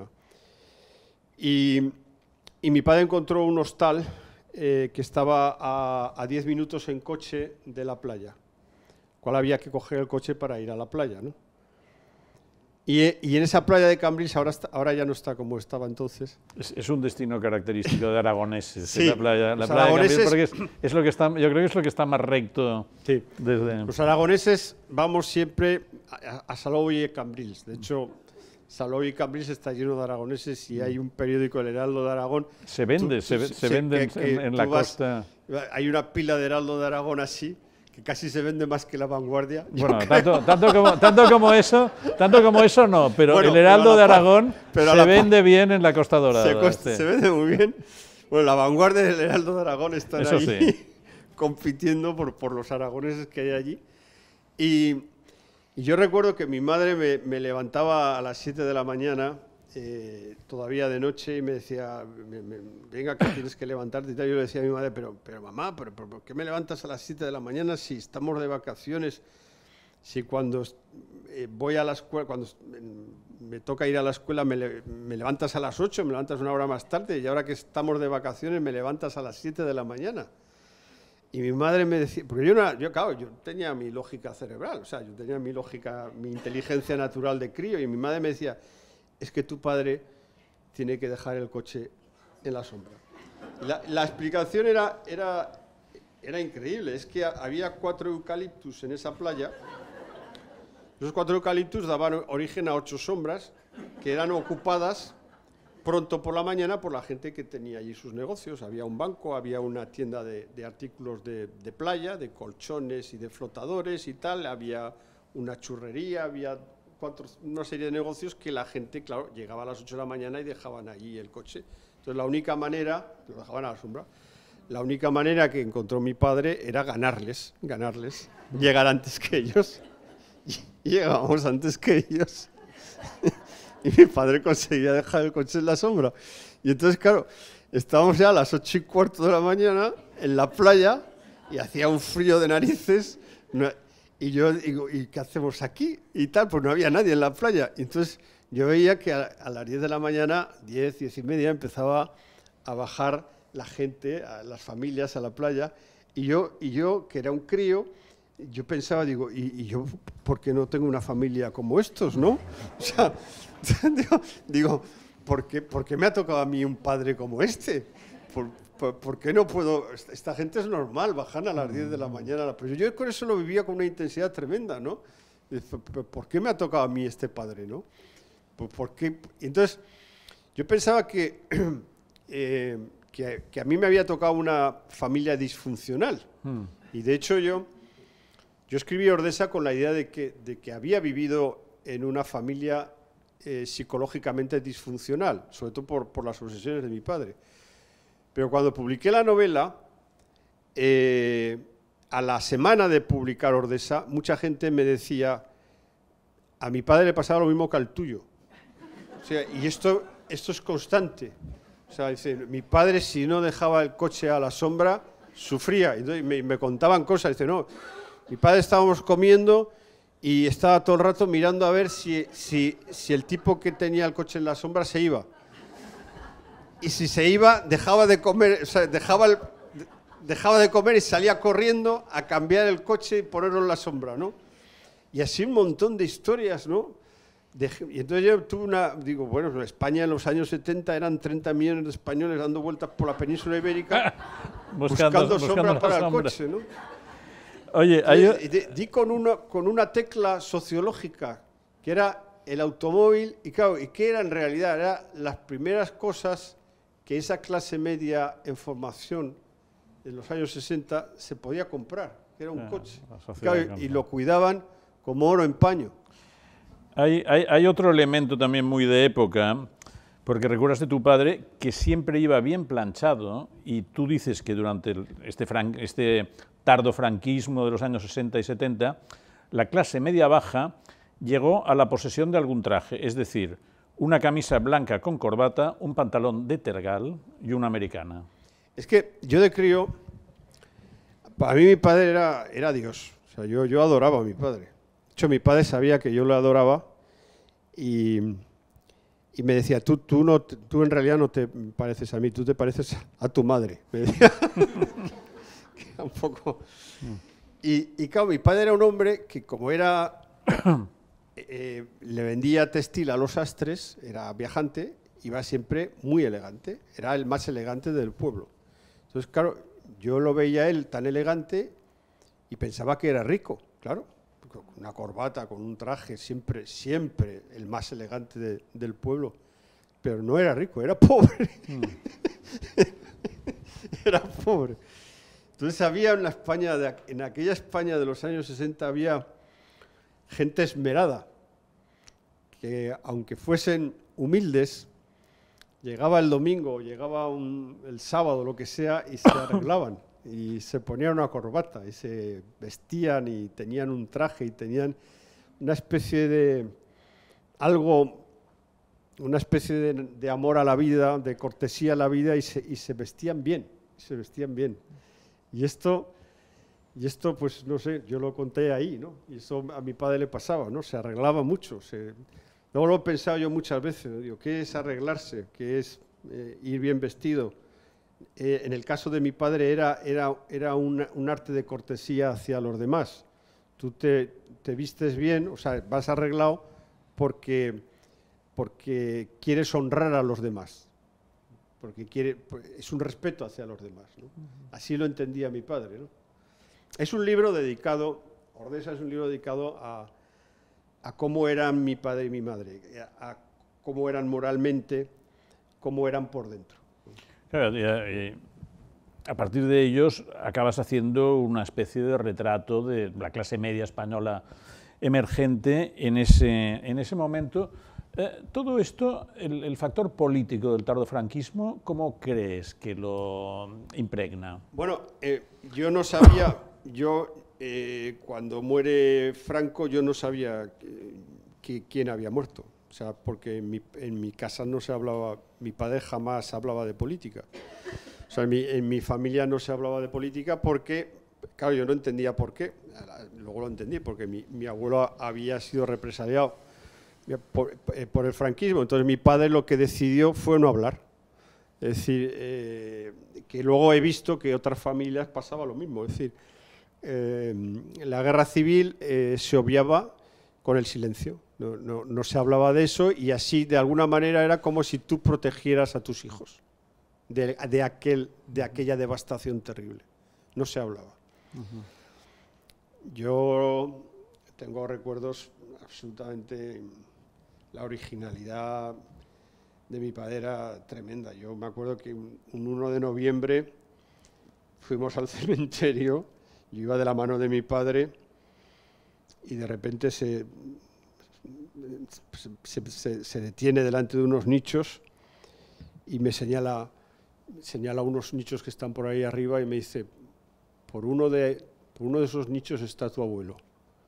Y mi padre encontró un hostal que estaba a 10 minutos en coche de la playa, cual había que coger el coche para ir a la playa, ¿no? Y en esa playa de Cambrils ahora ya no está como estaba entonces. Es un destino característico de aragoneses, sí, la playa de Cambrils, porque es lo que está, yo creo que es lo que está más recto. Sí. Desde... Los aragoneses vamos siempre a Salou y Cambrils. De hecho, Salou y Cambrils está lleno de aragoneses, y hay un periódico, El Heraldo de Aragón. Se vende en la costa. Hay una pila de Heraldo de Aragón así, que casi se vende más que La Vanguardia. Bueno, tanto como eso no, pero bueno, el Heraldo de Aragón se vende bien en la Costa Dorada. Se vende muy bien. Bueno, La Vanguardia y el Heraldo de Aragón están eso ahí sí, compitiendo por los aragoneses que hay allí. Y yo recuerdo que mi madre me levantaba a las 7 de la mañana, todavía de noche, y me decía, venga, que tienes que levantarte y tal. Yo le decía a mi madre, pero mamá, ¿por qué me levantas a las 7 de la mañana si estamos de vacaciones? Si cuando voy a la escuela, cuando me toca ir a la escuela, me levantas a las 8, me levantas una hora más tarde, y ahora que estamos de vacaciones me levantas a las 7 de la mañana. Y mi madre me decía, porque claro, yo tenía mi lógica cerebral, o sea, yo tenía mi lógica, mi inteligencia natural de crío, y mi madre me decía, es que tu padre tiene que dejar el coche en la sombra. La explicación era increíble, es que había 4 eucaliptus en esa playa. Esos 4 eucaliptus daban origen a 8 sombras que eran ocupadas pronto por la mañana por la gente que tenía allí sus negocios. Había un banco, había una tienda de artículos de playa, de colchones y de flotadores y tal, había una churrería, había una serie de negocios que la gente, claro, llegaba a las 8 de la mañana y dejaban allí el coche. Entonces la única manera, lo dejaban a la sombra, la única manera que encontró mi padre era ganarles, llegar antes que ellos. Y llegábamos antes que ellos. Y mi padre conseguía dejar el coche en la sombra. Y entonces, claro, estábamos ya a las 8:15 de la mañana en la playa y hacía un frío de narices. Y yo digo, ¿y qué hacemos aquí? Y tal, pues no había nadie en la playa. Y entonces yo veía que a las 10 de la mañana, 10, 10:30, empezaba a bajar la gente, a las familias a la playa. Y yo, que era un crío, yo pensaba, digo, ¿y yo por qué no tengo una familia como estos, no? O sea, digo, ¿por qué me ha tocado a mí un padre como este? ¿Por qué no puedo? Esta gente es normal, bajan a las 10 de la mañana. Pero yo con eso lo vivía con una intensidad tremenda, ¿no? ¿Por qué me ha tocado a mí este padre, no? ¿Por qué? Entonces, yo pensaba que a mí me había tocado una familia disfuncional. Y de hecho yo escribí Ordesa con la idea de que había vivido en una familia psicológicamente disfuncional, sobre todo por las obsesiones de mi padre. Pero cuando publiqué la novela, a la semana de publicar Ordesa, mucha gente me decía, a mi padre le pasaba lo mismo que al tuyo. O sea, y esto es constante. O sea, dice, mi padre si no dejaba el coche a la sombra, sufría. Y me contaban cosas. Dice, no, mi padre estábamos comiendo y estaba todo el rato mirando a ver si el tipo que tenía el coche en la sombra se iba. Y si se iba, dejaba de comer, o sea, dejaba de comer y salía corriendo a cambiar el coche y ponerlo en la sombra, ¿no? Y así un montón de historias, ¿no? Y entonces yo tuve digo, bueno, en España en los años 70 eran 30 millones de españoles dando vueltas por la península ibérica buscando sombra para el coche, ¿no? Oye, di con una tecla sociológica, que era el automóvil, y claro, ¿y qué era en realidad? Eran las primeras cosas que esa clase media en formación en los años 60 se podía comprar, que era un coche. Claro, y lo cuidaban como oro en paño. Hay otro elemento también muy de época, porque recuerdas de tu padre que siempre iba bien planchado, y tú dices que durante este tardo franquismo de los años 60 y 70, la clase media-baja llegó a la posesión de algún traje, es decir, una camisa blanca con corbata, un pantalón de tergal y una americana. Es que yo de crío, para mí mi padre era Dios. O sea, yo adoraba a mi padre. De hecho, mi padre sabía que yo lo adoraba y me decía, tú en realidad no te pareces a mí, tú te pareces a tu madre. Me decía. Que era un poco... Y claro, mi padre era un hombre que como era... le vendía textil a los sastres, era viajante, iba siempre muy elegante, era el más elegante del pueblo. Entonces, claro, yo lo veía a él tan elegante y pensaba que era rico, claro, con una corbata, con un traje, siempre el más elegante del pueblo, pero no era rico, era pobre. Era pobre. Entonces había en aquella España de los años 60 había gente esmerada, que aunque fuesen humildes, llegaba el domingo, llegaba el sábado, lo que sea, y se arreglaban, y se ponían una corbata, y se vestían, y tenían un traje, y tenían una especie de una especie de amor a la vida, de cortesía a la vida, y se vestían bien, Y esto, pues, no sé, yo lo conté ahí, ¿no? Y eso a mi padre le pasaba, ¿no? Se arreglaba mucho. Luego lo he pensado yo muchas veces, ¿no? Digo, ¿qué es arreglarse? ¿Qué es ir bien vestido? En el caso de mi padre era un arte de cortesía hacia los demás. Tú te vistes bien, o sea, vas arreglado porque quieres honrar a los demás. Porque es un respeto hacia los demás, ¿no? Así lo entendía mi padre, ¿no? Es un libro dedicado, Ordesa es un libro dedicado a cómo eran mi padre y mi madre, a cómo eran moralmente, cómo eran por dentro. Claro, a partir de ellos acabas haciendo una especie de retrato de la clase media española emergente en ese momento. Todo esto, el factor político del tardofranquismo, ¿cómo crees que lo impregna? Bueno, yo no sabía, cuando muere Franco, yo no sabía quién había muerto. O sea, porque en mi casa no se hablaba, mi padre jamás hablaba de política. O sea, en mi familia no se hablaba de política porque, claro, yo no entendía por qué. Luego lo entendí, porque mi abuelo había sido represaliado por el franquismo. Entonces mi padre lo que decidió fue no hablar. Es decir, que luego he visto que otras familias pasaba lo mismo. Es decir, la guerra civil se obviaba con el silencio. No se hablaba de eso y así de alguna manera era como si tú protegieras a tus hijos de aquella devastación terrible. No se hablaba. Yo tengo recuerdos absolutamente... La originalidad de mi padre era tremenda. Yo me acuerdo que un 1 de noviembre fuimos al cementerio, yo iba de la mano de mi padre y de repente se detiene delante de unos nichos y me señala unos nichos que están por ahí arriba y me dice, por uno de esos nichos está tu abuelo.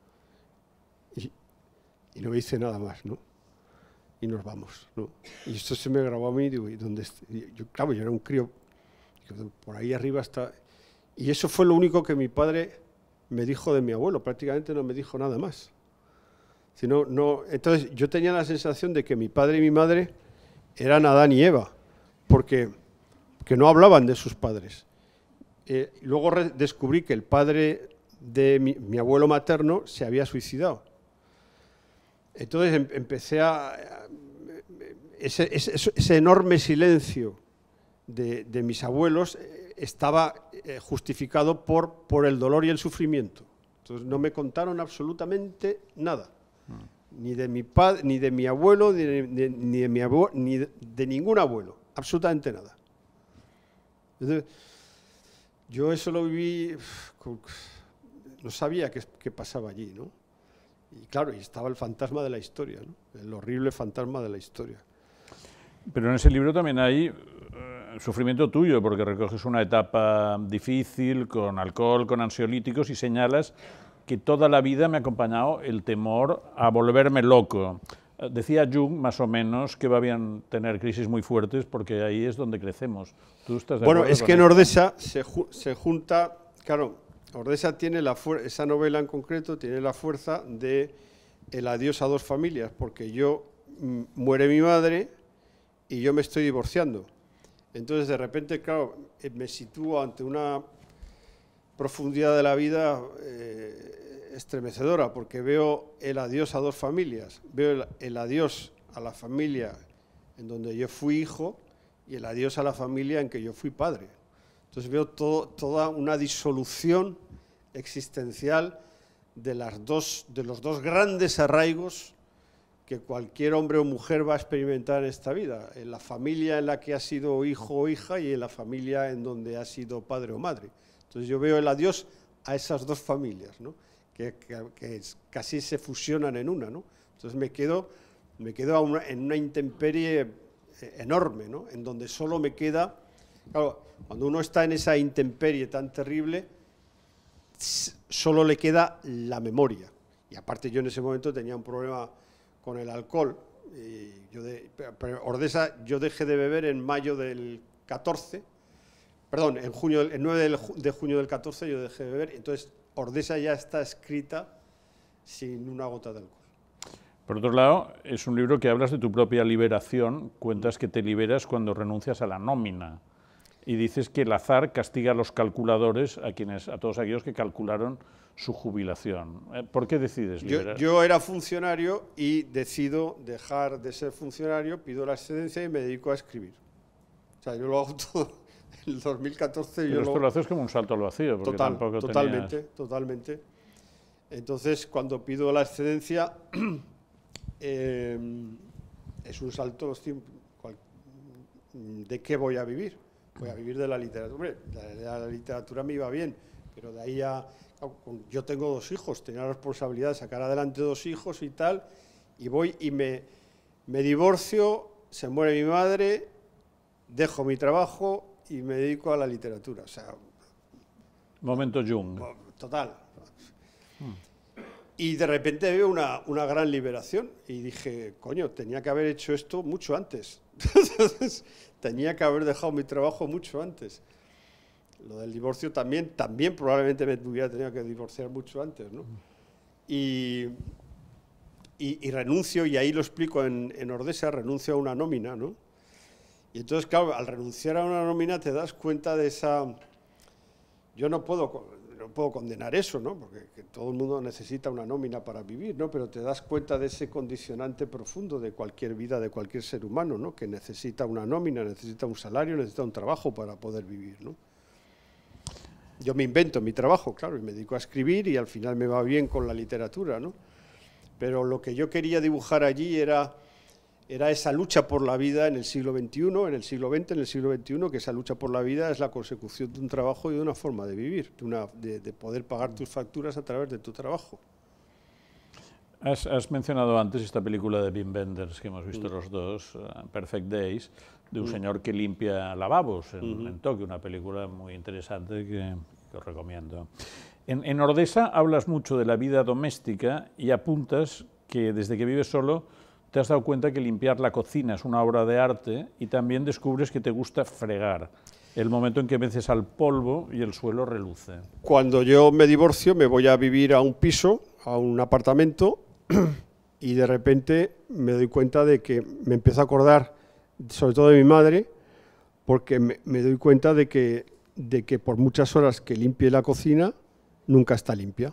Y no me dice nada más, ¿no? Y nos vamos, ¿no? Y esto se me grabó a mí, digo, ¿y dónde está? Claro, yo era un crío, por ahí arriba está... Y eso fue lo único que mi padre me dijo de mi abuelo, prácticamente no me dijo nada más. Entonces yo tenía la sensación de que mi padre y mi madre eran Adán y Eva, porque no hablaban de sus padres. Luego descubrí que el padre de mi abuelo materno se había suicidado. Entonces empecé ese enorme silencio de mis abuelos estaba justificado por el dolor y el sufrimiento. Entonces no me contaron absolutamente nada, ni de mi padre, ni de mi abuelo, ni de mi abuelo, ni de ningún abuelo, absolutamente nada. Entonces, yo eso lo viví, no sabía qué pasaba allí, ¿no? Y claro, y estaba el fantasma de la historia, ¿no? El horrible fantasma de la historia. Pero en ese libro también hay sufrimiento tuyo, porque recoges una etapa difícil, con alcohol, con ansiolíticos, y señalas que toda la vida me ha acompañado el temor a volverme loco. Decía Jung, más o menos, que va a bien tener crisis muy fuertes, porque ahí es donde crecemos. ¿Tú estás de acuerdo? Bueno, es que en Ordesa se junta, claro, Ordesa tiene esa novela en concreto tiene la fuerza de el adiós a dos familias, porque muere mi madre y yo me estoy divorciando. Entonces, de repente, claro, me sitúo ante una profundidad de la vida estremecedora, porque veo el adiós a dos familias, veo el adiós a la familia en donde yo fui hijo y el adiós a la familia en que yo fui padre. Entonces veo toda una disolución existencial de los dos grandes arraigos que cualquier hombre o mujer va a experimentar en esta vida, en la familia en la que ha sido hijo o hija y en la familia en donde ha sido padre o madre. Entonces yo veo el adiós a esas dos familias, ¿no? que casi se fusionan en una, ¿no? Entonces me quedo en una intemperie enorme, ¿no? En donde solo me queda... Claro, cuando uno está en esa intemperie tan terrible, solo le queda la memoria. Y aparte yo en ese momento tenía un problema con el alcohol. Pero Ordesa, yo dejé de beber en mayo del 14, perdón, el 9 de junio del 14 yo dejé de beber, entonces Ordesa ya está escrita sin una gota de alcohol. Por otro lado, es un libro que hablas de tu propia liberación, cuentas que te liberas cuando renuncias a la nómina. Y dices que el azar castiga a los calculadores, a todos aquellos que calcularon su jubilación. ¿Por qué decides liberar? Yo era funcionario y decido dejar de ser funcionario, pido la excedencia y me dedico a escribir. O sea, yo lo hago todo. En el 2014 Pero esto lo haces como un salto al vacío, porque tampoco Totalmente. Entonces, cuando pido la excedencia, es un salto ¿de qué voy a vivir? Voy a vivir de la literatura. Hombre, la literatura me iba bien, pero de ahí a... Yo tengo 2 hijos, tenía la responsabilidad de sacar adelante 2 hijos y tal, y voy y me divorcio, se muere mi madre, dejo mi trabajo y me dedico a la literatura. O sea, momento Jung. Total. Y de repente veo una gran liberación y dije, coño, tenía que haber hecho esto mucho antes. Tenía que haber dejado mi trabajo mucho antes. Lo del divorcio también probablemente me hubiera tenido que divorciar mucho antes, ¿no? Y renuncio, y ahí lo explico en Ordesa, renuncio a una nómina, ¿no? Y entonces, claro, al renunciar a una nómina te das cuenta de esa... Yo no puedo condenar eso, ¿no? Porque todo el mundo necesita una nómina para vivir, ¿no? Pero te das cuenta de ese condicionante profundo de cualquier vida, de cualquier ser humano, ¿no? Que necesita una nómina, necesita un salario, necesita un trabajo para poder vivir, ¿no? Yo me invento mi trabajo, claro, y me dedico a escribir y al final me va bien con la literatura, ¿no? Pero lo que yo quería dibujar allí era esa lucha por la vida en el siglo XXI, en el siglo XX, en el siglo XXI, que esa lucha por la vida es la consecución de un trabajo y de una forma de vivir, de poder pagar tus facturas a través de tu trabajo. Has mencionado antes esta película de Wim Wenders que hemos visto los dos, Perfect Days, de un señor que limpia lavabos en Tokio, una película muy interesante que os recomiendo. En Ordesa hablas mucho de la vida doméstica y apuntas que desde que vives solo te has dado cuenta que limpiar la cocina es una obra de arte y también descubres que te gusta fregar, el momento en que vences al polvo y el suelo reluce. Cuando yo me divorcio me voy a vivir a un piso, a un apartamento, y de repente me doy cuenta de que me empiezo a acordar sobre todo de mi madre, porque me doy cuenta de que por muchas horas que limpie la cocina, nunca está limpia.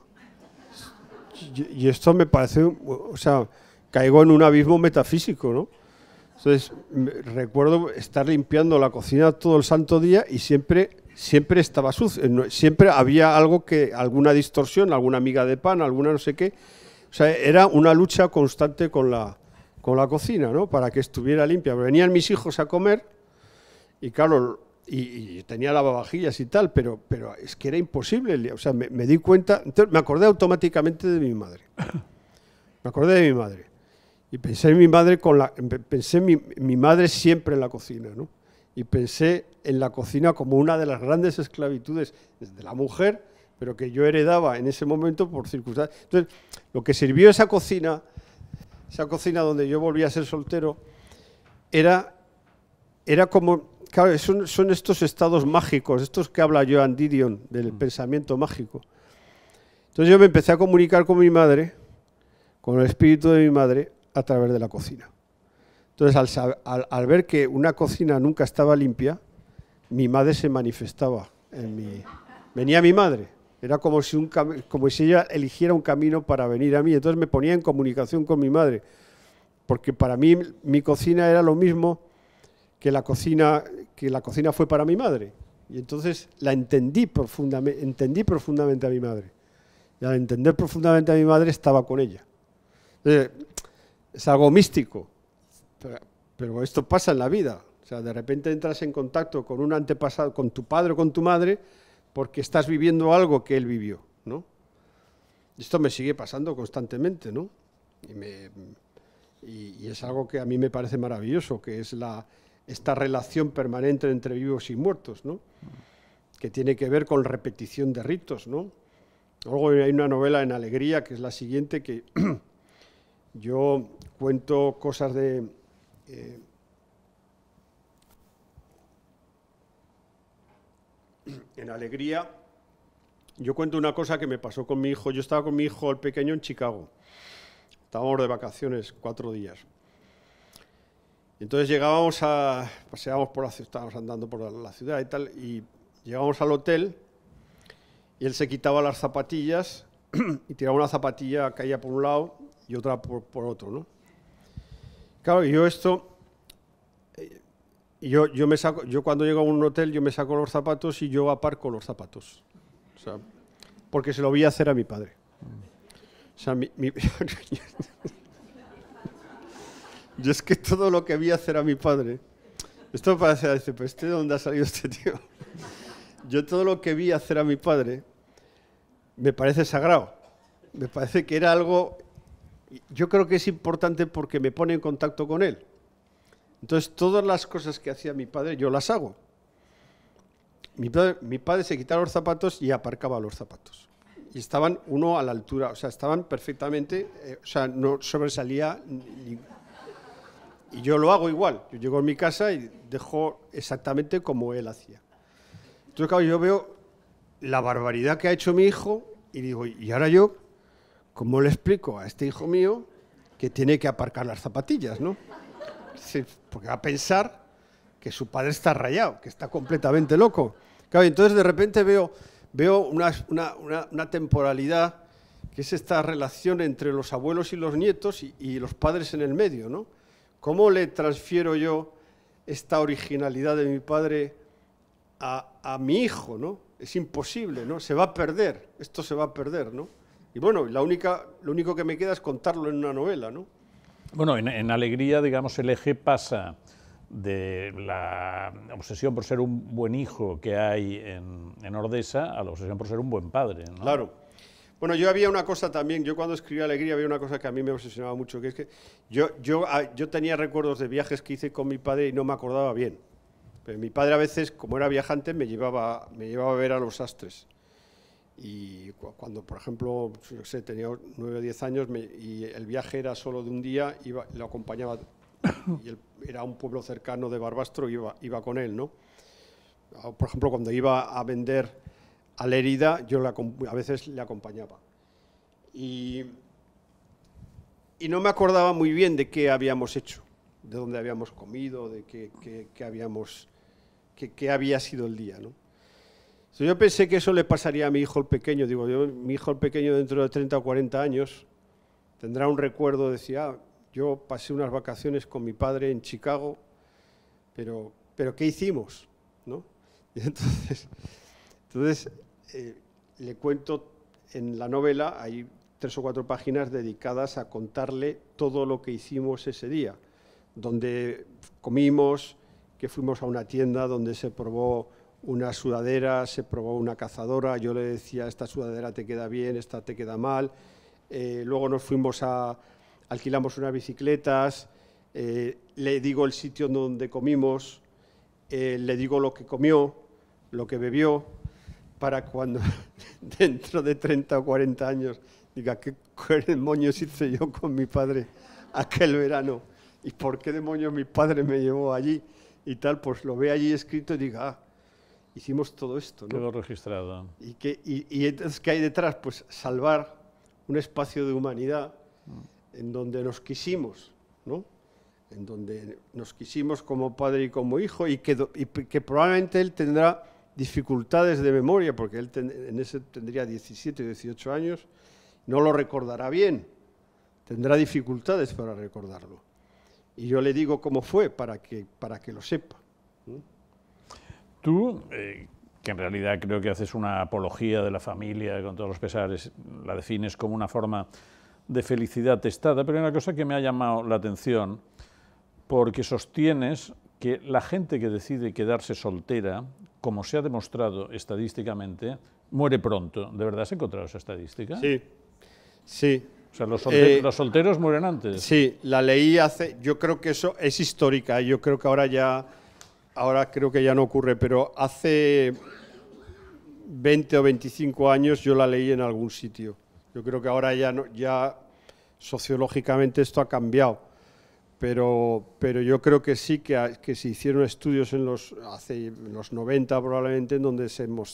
Y esto me parece, o sea, caigo en un abismo metafísico, ¿no? Entonces, recuerdo estar limpiando la cocina todo el santo día y siempre estaba sucio, siempre había alguna distorsión, alguna miga de pan, alguna no sé qué. O sea, era una lucha constante con la cocina, ¿no? Para que estuviera limpia. Venían mis hijos a comer y claro, y tenía lavavajillas y tal, pero es que era imposible. O sea, me di cuenta, entonces me acordé automáticamente de mi madre. Me acordé de mi madre. Y pensé en mi madre pensé en mi madre siempre en la cocina, ¿no? Y pensé en la cocina como una de las grandes esclavitudes de la mujer, pero que yo heredaba en ese momento por circunstancias. Entonces, lo que sirvió esa cocina donde yo volví a ser soltero, era como, claro, son estos estados mágicos, estos que habla Joan Didion del pensamiento mágico. Entonces yo me empecé a comunicar con mi madre, con el espíritu de mi madre, a través de la cocina. Entonces, al ver que una cocina nunca estaba limpia, mi madre se manifestaba en mí. Venía mi madre. Era como si ella eligiera un camino para venir a mí. Entonces me ponía en comunicación con mi madre, porque para mí mi cocina era lo mismo que la cocina fue para mi madre. Y entonces la entendí profundamente a mi madre. Y al entender profundamente a mi madre estaba con ella. Entonces, es algo místico, pero esto pasa en la vida. O sea, de repente entras en contacto con un antepasado, con tu padre o con tu madre, porque estás viviendo algo que él vivió, ¿no? Esto me sigue pasando constantemente, ¿no? Y es algo que a mí me parece maravilloso, que es esta relación permanente entre vivos y muertos, ¿no? Que tiene que ver con repetición de ritos, ¿no? Luego hay una novela en Alegría, que es la siguiente, que yo cuento cosas de... en Alegría, yo cuento una cosa que me pasó con mi hijo. Yo estaba con mi hijo, el pequeño, en Chicago. Estábamos de vacaciones 4 días. Entonces paseábamos por la ciudad, estábamos andando por la ciudad y tal, y llegamos al hotel, y él se quitaba las zapatillas, y tiraba una zapatilla, caía por un lado, y otra por otro, ¿no? Claro, y yo cuando llego a un hotel, yo me saco los zapatos y yo aparco los zapatos. O sea, porque se lo voy a hacer a mi padre. O sea, yo es que todo lo que vi hacer a mi padre, Esto me parece, dice, pero ¿de dónde ha salido este tío? Yo todo lo que vi hacer a mi padre me parece sagrado. Me parece que era algo... Yo creo que es importante porque me pone en contacto con él. Entonces, todas las cosas que hacía mi padre, yo las hago. Mi padre se quitaba los zapatos y aparcaba los zapatos. Y estaban uno a la altura, o sea, estaban perfectamente, o sea, no sobresalía. Y yo lo hago igual. Yo llego a mi casa y dejo exactamente como él hacía. Entonces, claro, yo veo la barbaridad que ha hecho mi hijo y digo, ¿y ahora yo cómo le explico a este hijo mío que tiene que aparcar las zapatillas, ¿no? Sí, porque va a pensar que su padre está rayado, que está completamente loco. Claro, entonces de repente veo una temporalidad que es esta relación entre los abuelos y los nietos y los padres en el medio, ¿no? ¿Cómo le transfiero yo esta originalidad de mi padre a mi hijo, ¿no? Es imposible, ¿no? Se va a perder, esto se va a perder, ¿no? Y bueno, lo único que me queda es contarlo en una novela, ¿no? Bueno, en Alegría, digamos, el eje pasa de la obsesión por ser un buen hijo que hay en Ordesa a la obsesión por ser un buen padre, ¿no? Claro. Bueno, yo había una cosa también, yo cuando escribí Alegría había una cosa que a mí me obsesionaba mucho, que es que yo tenía recuerdos de viajes que hice con mi padre y no me acordaba bien. Pero mi padre a veces, como era viajante, me llevaba a ver a los sastres. Y cuando, por ejemplo, no sé, tenía 9 o 10 años y el viaje era solo de un día, lo acompañaba, y era un pueblo cercano de Barbastro, iba con él, ¿no? Por ejemplo, cuando iba a vender a Lérida, yo a veces le acompañaba. Y no me acordaba muy bien de qué habíamos hecho, de dónde habíamos comido, de qué había sido el día, ¿no? Yo pensé que eso le pasaría a mi hijo el pequeño. Digo, mi hijo el pequeño dentro de 30 o 40 años tendrá un recuerdo, decía, yo pasé unas vacaciones con mi padre en Chicago, pero ¿qué hicimos? ¿No? Y entonces le cuento en la novela, hay 3 o 4 páginas dedicadas a contarle todo lo que hicimos ese día, donde comimos, que fuimos a una tienda donde se probó una sudadera, se probó una cazadora, yo le decía, esta sudadera te queda bien, esta te queda mal. Luego nos fuimos alquilamos unas bicicletas, le digo el sitio donde comimos, le digo lo que comió, lo que bebió, para cuando dentro de 30 o 40 años diga, ¿qué demonios hice yo con mi padre aquel verano? ¿Y por qué demonios mi padre me llevó allí? Y tal, pues lo ve allí escrito y diga, hicimos todo esto, ¿no? Quedó registrado. Y entonces, ¿qué hay detrás? Pues salvar un espacio de humanidad en donde nos quisimos, ¿no? En donde nos quisimos como padre y como hijo y que probablemente él tendrá dificultades de memoria, porque él en ese tendría 17 o 18 años, no lo recordará bien, tendrá dificultades para recordarlo. Y yo le digo cómo fue para que lo sepa, ¿no? Tú, que en realidad creo que haces una apología de la familia con todos los pesares, la defines como una forma de felicidad testada, pero hay una cosa que me ha llamado la atención, porque sostienes que la gente que decide quedarse soltera, como se ha demostrado estadísticamente, muere pronto. ¿De verdad has encontrado esa estadística? Sí, sí. O sea, los solteros mueren antes. Sí, la leí yo creo que eso es histórica, yo creo que ahora creo que ya no ocurre, pero hace 20 o 25 años yo la leí en algún sitio. Yo creo que ahora ya sociológicamente esto ha cambiado, pero yo creo que sí, que se hicieron estudios en los 90 probablemente, en donde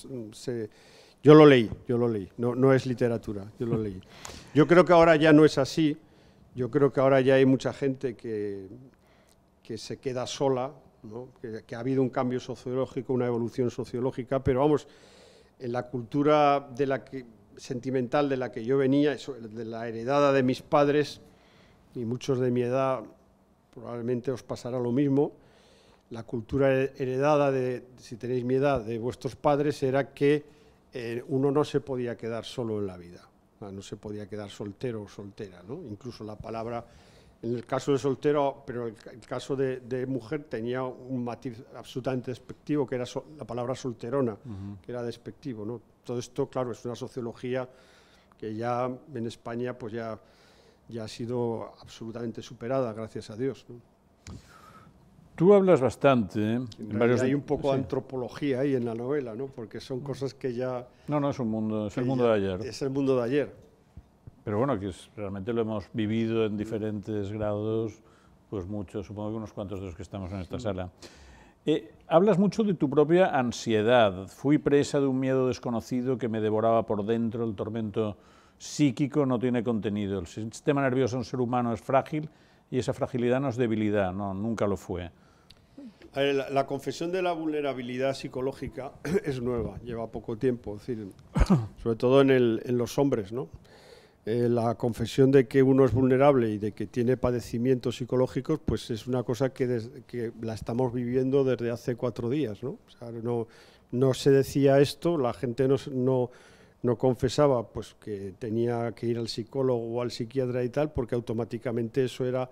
yo lo leí, no es literatura, yo lo leí. Yo creo que ahora ya no es así, yo creo que ahora ya hay mucha gente que se queda sola, ¿no? Que ha habido un cambio sociológico, una evolución sociológica, pero vamos, en la cultura sentimental de la que yo venía, de la heredada de mis padres, y muchos de mi edad probablemente os pasará lo mismo, la cultura heredada, si tenéis mi edad, de vuestros padres, era que uno no se podía quedar solo en la vida, no se podía quedar soltero o soltera, ¿no? Incluso la palabra En el caso de soltero, pero el caso de mujer tenía un matiz absolutamente despectivo, que era la palabra solterona, que era despectivo, ¿no? Todo esto, claro, es una sociología que ya en España pues ya ha sido absolutamente superada, gracias a Dios, ¿no? Tú hablas bastante, Hay un poco de antropología ahí en la novela, ¿no? Porque son cosas que ya... No, es un mundo, es el mundo de ayer. Es el mundo de ayer. Pero bueno, que realmente lo hemos vivido en diferentes grados, pues muchos, supongo que unos cuantos de los que estamos en esta sala. Hablas mucho de tu propia ansiedad. Fui presa de un miedo desconocido que me devoraba por dentro, el tormento psíquico no tiene contenido. El sistema nervioso en un ser humano es frágil y esa fragilidad no es debilidad, no, nunca lo fue. La confesión de la vulnerabilidad psicológica es nueva, lleva poco tiempo, es decir, sobre todo en los hombres, ¿no? La confesión de que uno es vulnerable y de que tiene padecimientos psicológicos, pues es una cosa que la estamos viviendo desde hace 4 días, ¿no? O sea, no se decía esto, la gente no confesaba pues que tenía que ir al psicólogo o al psiquiatra y tal, porque automáticamente eso era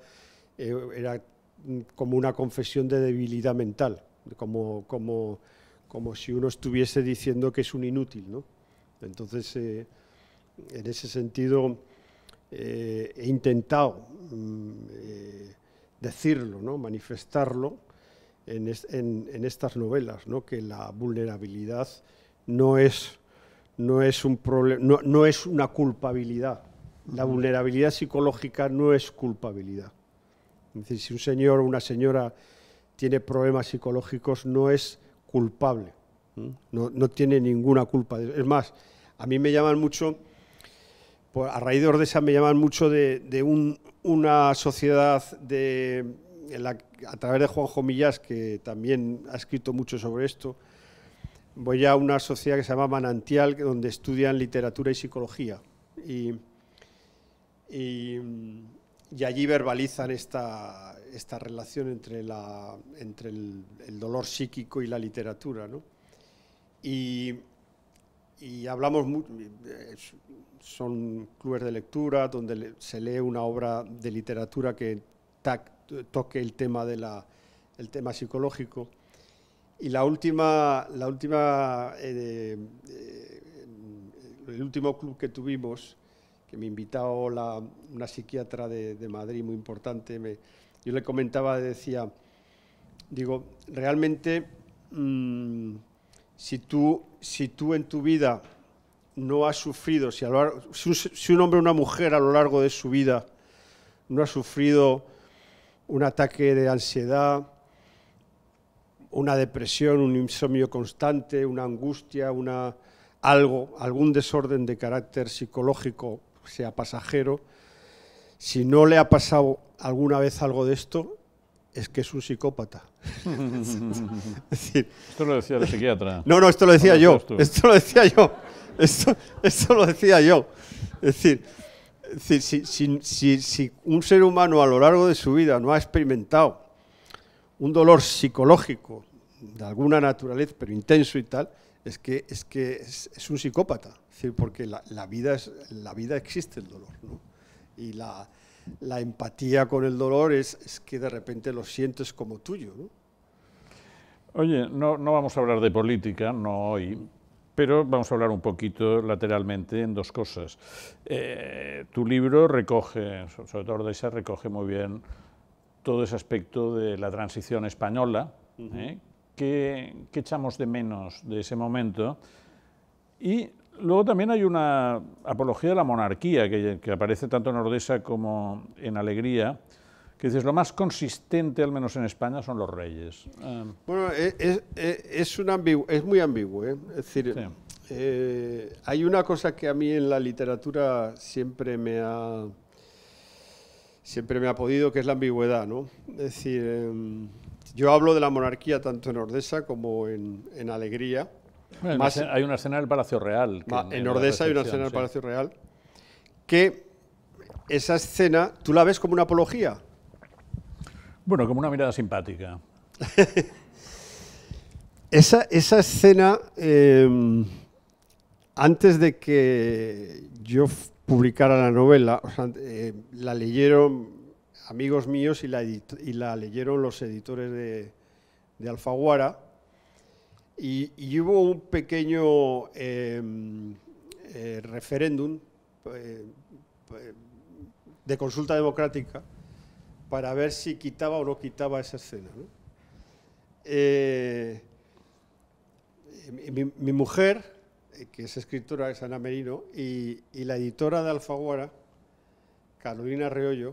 como una confesión de debilidad mental, como si uno estuviese diciendo que es un inútil, ¿no? Entonces, en ese sentido, he intentado decirlo, ¿no? Manifestarlo en estas novelas, ¿no? Que la vulnerabilidad no es un problema, no es una culpabilidad. La vulnerabilidad psicológica no es culpabilidad. Es decir, si un señor o una señora tiene problemas psicológicos, no es culpable, no tiene ninguna culpa. Es más, a mí me llaman mucho, a raíz de Ordesa me llaman mucho de una sociedad a través de Juanjo Millás, que también ha escrito mucho sobre esto. Voy a una sociedad que se llama Manantial, donde estudian literatura y psicología. Y allí verbalizan esta relación entre el dolor psíquico y la literatura, ¿no? Y hablamos mucho, son clubes de lectura donde se lee una obra de literatura que toque el tema psicológico. Y el último club que tuvimos, que me invitó una psiquiatra de Madrid muy importante, yo le comentaba, decía, digo, realmente si tú en tu vida no has sufrido, si un hombre o una mujer a lo largo de su vida no ha sufrido un ataque de ansiedad, una depresión, un insomnio constante, una angustia, algún desorden de carácter psicológico, sea pasajero, si no le ha pasado alguna vez algo de esto, es que es un psicópata. Es decir, esto lo decía el psiquiatra. No, esto lo decía yo. Esto lo decía yo. Esto lo decía yo. Es decir, si un ser humano a lo largo de su vida no ha experimentado un dolor psicológico de alguna naturaleza, pero intenso y tal, es que es un psicópata. Es decir, porque la vida existe el dolor, ¿no? Y la empatía con el dolor es que de repente lo sientes como tuyo, ¿no? Oye, no vamos a hablar de política, no hoy, pero vamos a hablar un poquito lateralmente en 2 cosas. Tu libro recoge, sobre todo Ordesa, recoge muy bien todo ese aspecto de la transición española, que echamos de menos de ese momento. Y luego también hay una apología de la monarquía, que aparece tanto en Ordesa como en Alegría, que dices, lo más consistente, al menos en España, son los reyes. Bueno, es muy ambiguo, ¿eh? Es decir, sí. Hay una cosa que a mí en la literatura siempre me ha podido, que es la ambigüedad, ¿no? Es decir, yo hablo de la monarquía tanto en Ordesa como en Alegría. Bueno, hay una escena del Palacio Real. En Ordesa hay una escena del Palacio Real, que esa escena, ¿tú la ves como una apología? Bueno, como una mirada simpática. Esa escena, antes de que yo publicara la novela, o sea, la leyeron amigos míos y la leyeron los editores de Alfaguara, y hubo un pequeño referéndum de consulta democrática para ver si quitaba o no quitaba esa escena, ¿no? Mi mujer, que es escritora, es Ana Merino, y la editora de Alfaguara, Carolina Reollo,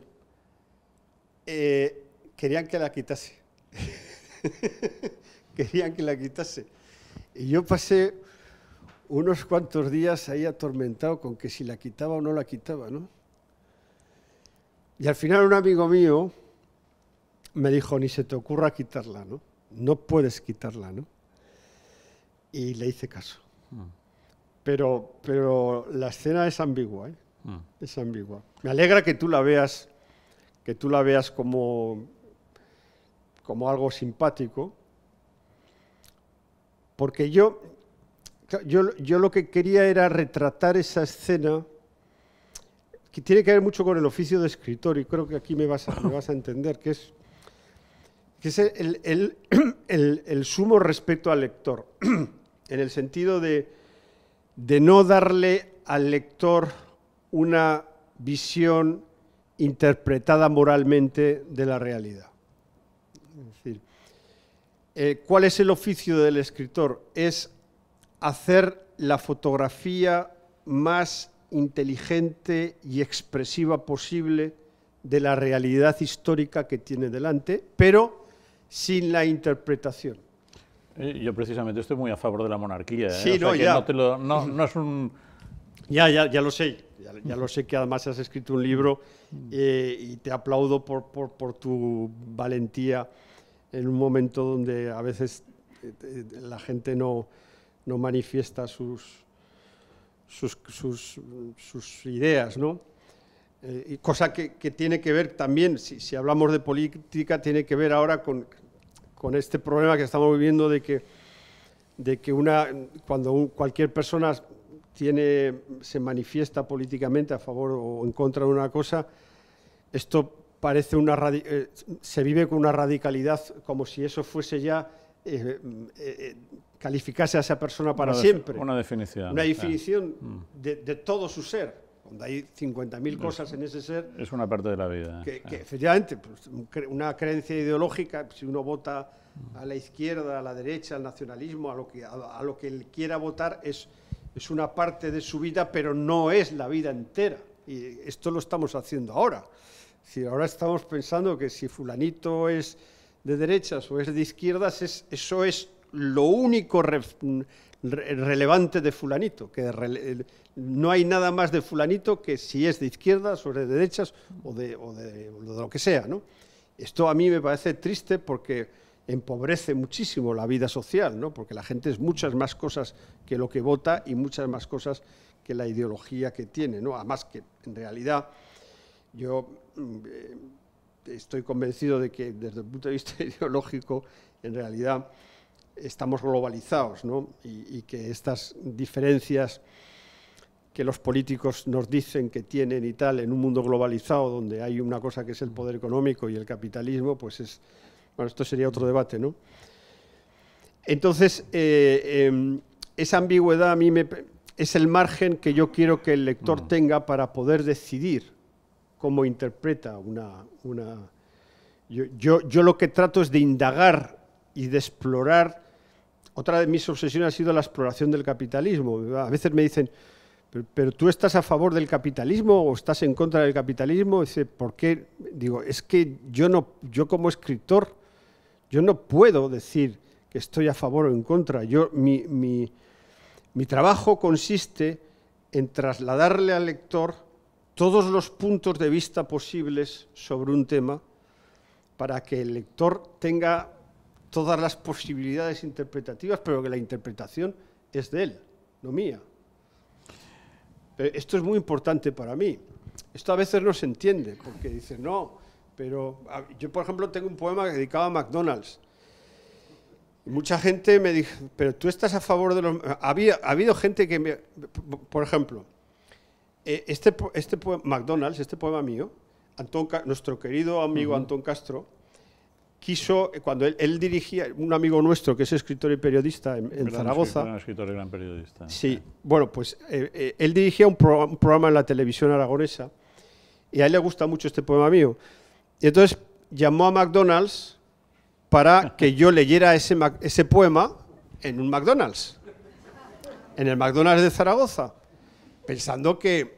querían que la quitase. Querían que la quitase. Y yo pasé unos cuantos días ahí atormentado con que si la quitaba o no la quitaba, ¿no? Y al final un amigo mío me dijo, ni se te ocurra quitarla, ¿no? No puedes quitarla, ¿no? Y le hice caso. Pero la escena es ambigua, ¿eh? Es ambigua. Me alegra que tú la veas como algo simpático, porque yo lo que quería era retratar esa escena que tiene que ver mucho con el oficio de escritor, y creo que aquí me vas a entender, que es el sumo respeto al lector, en el sentido de no darle al lector una visión interpretada moralmente de la realidad. Es decir, ¿cuál es el oficio del escritor? Es hacer la fotografía más inteligente y expresiva posible de la realidad histórica que tiene delante, pero sin la interpretación. Yo precisamente estoy muy a favor de la monarquía, ¿eh? Sí, o sea, no, que ya. No es un... Ya lo sé. Ya lo sé, que además has escrito un libro, y te aplaudo por tu valentía en un momento donde a veces la gente no manifiesta sus ideas, ¿no? Cosa que tiene que ver también, si hablamos de política, tiene que ver ahora con este problema que estamos viviendo de que cuando cualquier persona se manifiesta políticamente a favor o en contra de una cosa, esto parece se vive con una radicalidad como si eso fuese ya calificase a esa persona para siempre. Una definición. Una definición de todo su ser, donde hay 50.000 cosas en ese ser. Es una parte de la vida. Que efectivamente, pues, una creencia ideológica, si uno vota a la izquierda, a la derecha, al nacionalismo, a lo que él quiera votar, es una parte de su vida, pero no es la vida entera. Y esto lo estamos haciendo ahora. Es decir, ahora estamos pensando que si fulanito es de derechas o es de izquierdas, eso es lo único relevante de fulanito, que no hay nada más de fulanito que si es de izquierdas o de derechas o de lo que sea, ¿no? Esto a mí me parece triste porque empobrece muchísimo la vida social, ¿no? Porque la gente es muchas más cosas que lo que vota y muchas más cosas que la ideología que tiene, ¿no? Además que en realidad yo estoy convencido de que desde el punto de vista ideológico en realidad estamos globalizados, ¿no? Y que estas diferencias que los políticos nos dicen que tienen y tal, en un mundo globalizado donde hay una cosa que es el poder económico y el capitalismo, pues bueno, esto sería otro debate, ¿no? Entonces, esa ambigüedad a mí es el margen que yo quiero que el lector tenga para poder decidir cómo interpreta Yo lo que trato es de indagar y de explorar. Otra de mis obsesiones ha sido la exploración del capitalismo. A veces me dicen, ¿pero tú estás a favor del capitalismo o estás en contra del capitalismo? Dice, ¿por qué? Digo, es que yo como escritor, yo no puedo decir que estoy a favor o en contra. Mi trabajo consiste en trasladarle al lector todos los puntos de vista posibles sobre un tema para que el lector tenga todas las posibilidades interpretativas, pero que la interpretación es de él, no mía. Pero esto es muy importante para mí. Esto a veces no se entiende, porque dicen, no, pero yo, por ejemplo, tengo un poema dedicado a McDonald's. Y mucha gente me dijo, pero tú estás a favor de los... Ha habido gente que me... Por ejemplo, este poema, McDonald's, este poema mío, nuestro querido amigo Antón Castro, quiso, cuando él dirigía, un amigo nuestro que es escritor y periodista en Zaragoza. Gran escritor y gran periodista. Sí, bueno, pues él dirigía un programa en la televisión aragonesa y a él le gusta mucho este poema mío. Y entonces llamó a McDonald's para que yo leyera ese poema en un McDonald's, en el McDonald's de Zaragoza, pensando que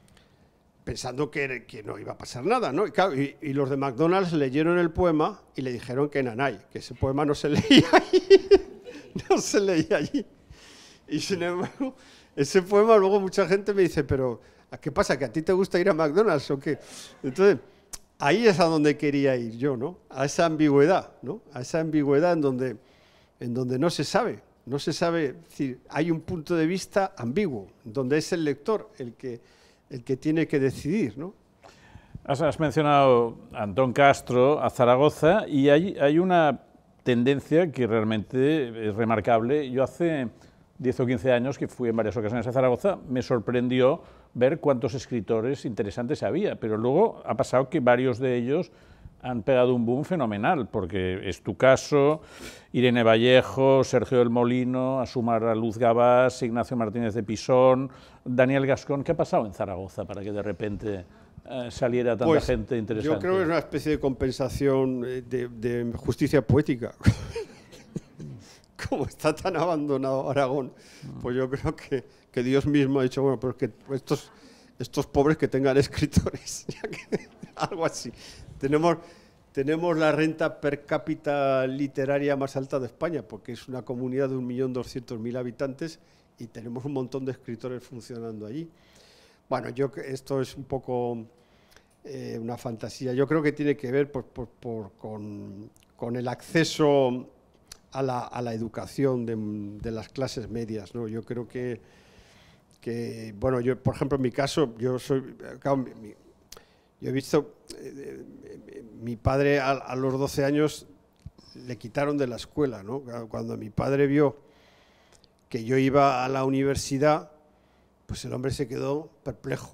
no iba a pasar nada, ¿no? Y, claro, y los de McDonald's leyeron el poema y le dijeron que nanay, que ese poema no se leía allí, no se leía allí. Y sin embargo, ese poema luego mucha gente me dice, pero ¿qué pasa? ¿Que a ti te gusta ir a McDonald's o qué? Entonces, ahí es a donde quería ir yo, ¿no? A esa ambigüedad, ¿no? A esa ambigüedad en donde no se sabe, es decir, hay un punto de vista ambiguo, donde es el lector el que tiene que decidir, ¿no? Has mencionado a Antón Castro, a Zaragoza, y hay una tendencia que realmente es remarcable. Yo hace 10 o 15 años, que fui en varias ocasiones a Zaragoza, me sorprendió ver cuántos escritores interesantes había, pero luego ha pasado que varios de ellos han pegado un boom fenomenal, porque es tu caso, Irene Vallejo, Sergio del Molino, Asumar Luz Gabás, Ignacio Martínez de Pisón, Daniel Gascón. ¿Qué ha pasado en Zaragoza para que de repente saliera tanta gente interesante? Yo creo que es una especie de compensación de justicia poética. Como está tan abandonado Aragón, pues yo creo que Dios mismo ha dicho, bueno, pero que estos pobres que tengan escritores, algo así. Tenemos la renta per cápita literaria más alta de España, porque es una comunidad de 1.200.000 habitantes y tenemos un montón de escritores funcionando allí. Bueno, esto es un poco una fantasía. Yo creo que tiene que ver con el acceso a la educación de las clases medias, ¿no? Yo creo que bueno, yo, por ejemplo, en mi caso, yo he visto, mi padre a los 12 años le quitaron de la escuela, ¿no? Cuando mi padre vio que yo iba a la universidad, pues el hombre se quedó perplejo.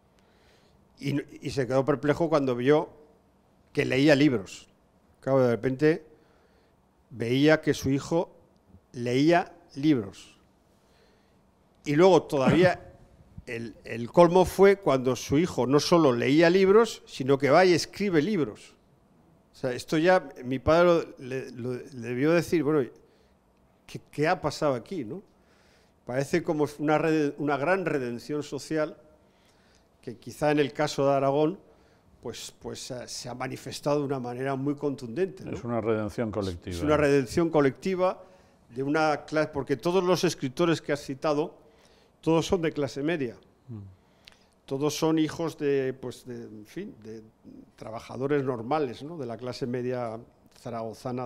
Y se quedó perplejo cuando vio que leía libros. Claro, de repente veía que su hijo leía libros. Y luego todavía el colmo fue cuando su hijo no solo leía libros, sino que va y escribe libros. O sea, esto ya mi padre le debió decir, bueno, ¿qué ha pasado aquí, no? Parece como una gran redención social que quizá en el caso de Aragón pues se ha manifestado de una manera muy contundente, ¿no? Es una redención colectiva. Es una redención colectiva de una clase, porque todos los escritores que has citado, todos son de clase media. Todos son hijos de trabajadores normales, ¿no? De la clase media zaragozana.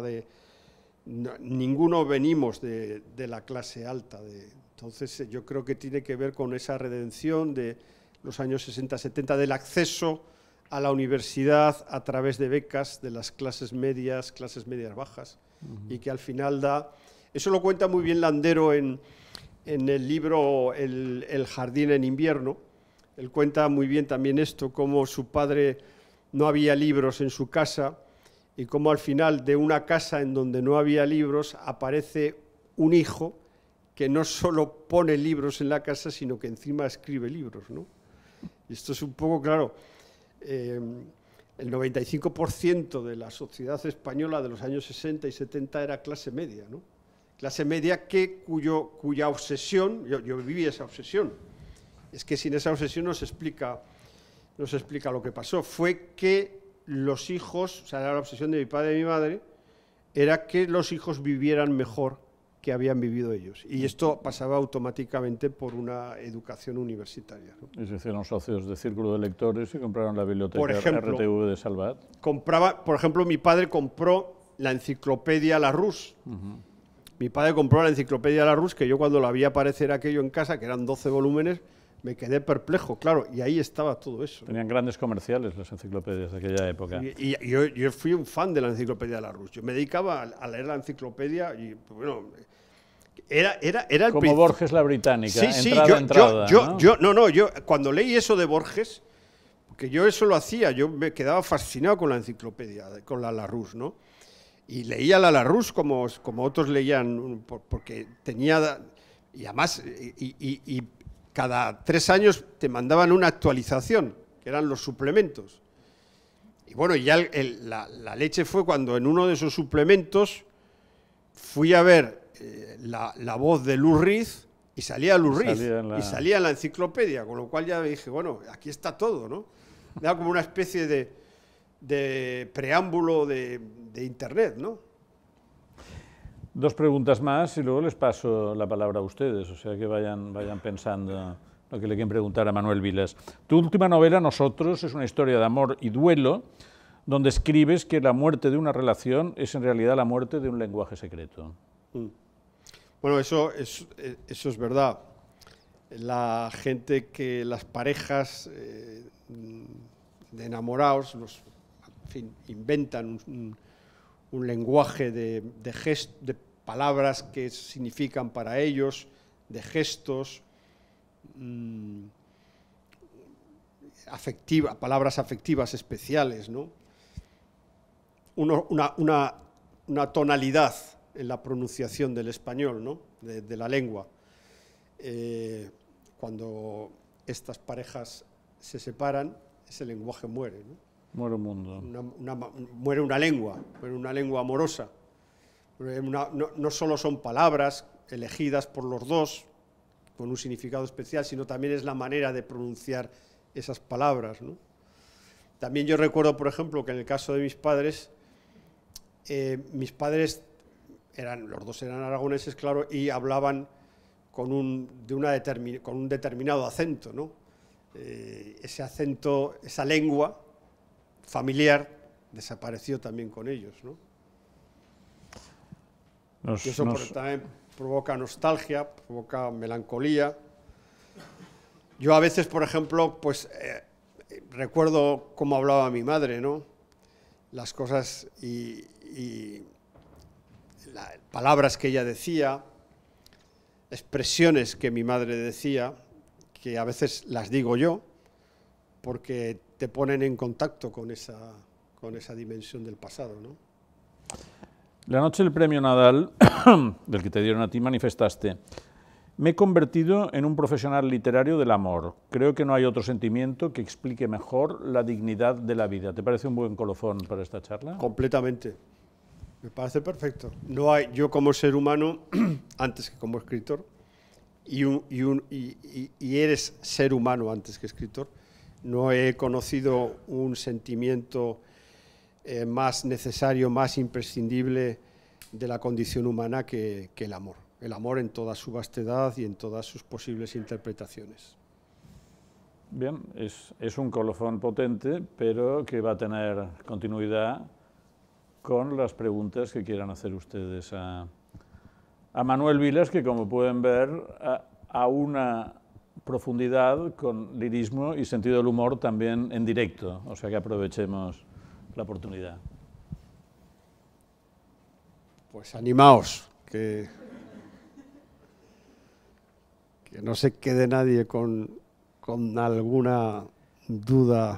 Ninguno venimos de la clase alta. Entonces yo creo que tiene que ver con esa redención de los años 60-70, del acceso a la universidad a través de becas de las clases medias bajas, y que al final da... Eso lo cuenta muy bien Landero en el libro El jardín en invierno. Él cuenta muy bien también esto, cómo su padre no había libros en su casa y cómo al final de una casa en donde no había libros aparece un hijo que no solo pone libros en la casa, sino que encima escribe libros, ¿no? Y esto es un poco, claro, el 95% de la sociedad española de los años 60 y 70 era clase media, ¿no? Clase media cuya obsesión, yo viví esa obsesión, es que sin esa obsesión no se explica lo que pasó. Fue que los hijos, o sea, era la obsesión de mi padre y mi madre, era que los hijos vivieran mejor que habían vivido ellos. Y esto pasaba automáticamente por una educación universitaria, ¿no? Y se hicieron socios de Círculo de Lectores y compraron la biblioteca por ejemplo, RTV de Salvat. Por ejemplo, mi padre compró la enciclopedia Larousse. Mi padre compró la enciclopedia Larousse, que yo cuando la vi aparecer aquello en casa, que eran 12 volúmenes, me quedé perplejo, claro, y ahí estaba todo eso. Tenían grandes comerciales las enciclopedias de aquella época. Y yo fui un fan de la enciclopedia Larousse. Yo me dedicaba a leer la enciclopedia y, bueno, era el como Borges la británica, sí, entrada, yo cuando leí eso de Borges, que yo eso lo hacía, yo me quedaba fascinado con la enciclopedia, con la Larousse, ¿no? Y leía la Larousse como otros leían, porque tenía... Y además, y cada 3 años te mandaban una actualización, que eran los suplementos. Y bueno, ya la leche fue cuando en uno de esos suplementos fui a ver la voz de Lou Reed y salía Lou Reed y salía en la enciclopedia, con lo cual ya dije, bueno, aquí está todo, ¿no? Era como una especie de preámbulo de Internet, ¿no? 2 preguntas más y luego les paso la palabra a ustedes, o sea que vayan pensando lo que le quieren preguntar a Manuel Vilas. Tu última novela, Nosotros, es una historia de amor y duelo, donde escribes que la muerte de una relación es en realidad la muerte de un lenguaje secreto. Bueno, eso es verdad. La gente las parejas de enamorados, en fin, inventan un lenguaje de palabras que significan para ellos, de gestos, palabras afectivas especiales, ¿no? Una tonalidad en la pronunciación del español, ¿no? de la lengua. Cuando estas parejas se separan, ese lenguaje muere, ¿no? Muere un mundo. Muere una lengua amorosa. No solo son palabras elegidas por los dos con un significado especial, sino también es la manera de pronunciar esas palabras, ¿no? También yo recuerdo, por ejemplo, que en el caso de mis padres los dos eran aragoneses, claro, y hablaban con un determinado acento, ¿no? Ese acento, esa lengua también desapareció también con ellos, ¿no? Y eso también provoca nostalgia, provoca melancolía. Yo a veces, por ejemplo, pues recuerdo cómo hablaba mi madre, ¿no? Las cosas y palabras que ella decía, expresiones que mi madre decía, que a veces las digo yo, porque te ponen en contacto con esa dimensión del pasado, ¿no? La noche del premio Nadal, del que te dieron a ti, manifestaste: me he convertido en un profesional literario del amor. Creo que no hay otro sentimiento que explique mejor la dignidad de la vida. ¿Te parece un buen colofón para esta charla? Completamente. Me parece perfecto. No hay, yo como ser humano, antes que como escritor, y eres ser humano antes que escritor, no he conocido un sentimiento más necesario, más imprescindible de la condición humana que el amor. El amor en toda su vastedad y en todas sus posibles interpretaciones. Bien, es un colofón potente, pero que va a tener continuidad con las preguntas que quieran hacer ustedes a Manuel Vilas, que como pueden ver, a una profundidad con lirismo y sentido del humor también en directo, o sea que aprovechemos la oportunidad. Pues animaos, que no se quede nadie con alguna duda.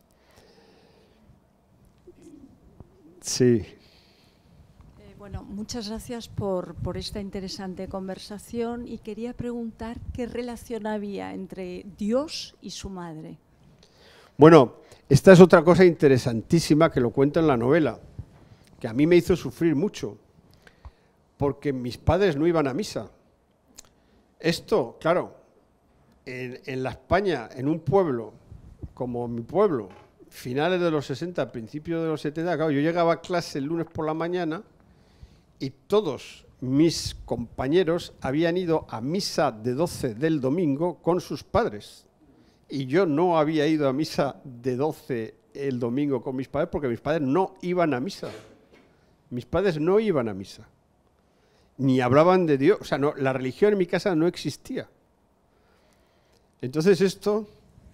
Sí. Bueno, muchas gracias por esta interesante conversación y quería preguntar qué relación había entre Dios y su madre. Bueno, esta es otra cosa interesantísima que lo cuento en la novela, que a mí me hizo sufrir mucho, porque mis padres no iban a misa. Esto, claro, en la España, en un pueblo como mi pueblo, finales de los 60, principios de los 70, claro, yo llegaba a clase el lunes por la mañana y todos mis compañeros habían ido a misa de 12 del domingo con sus padres. Y yo no había ido a misa de 12 el domingo con mis padres porque mis padres no iban a misa. Mis padres no iban a misa. Ni hablaban de Dios. O sea, no, la religión en mi casa no existía. Entonces esto,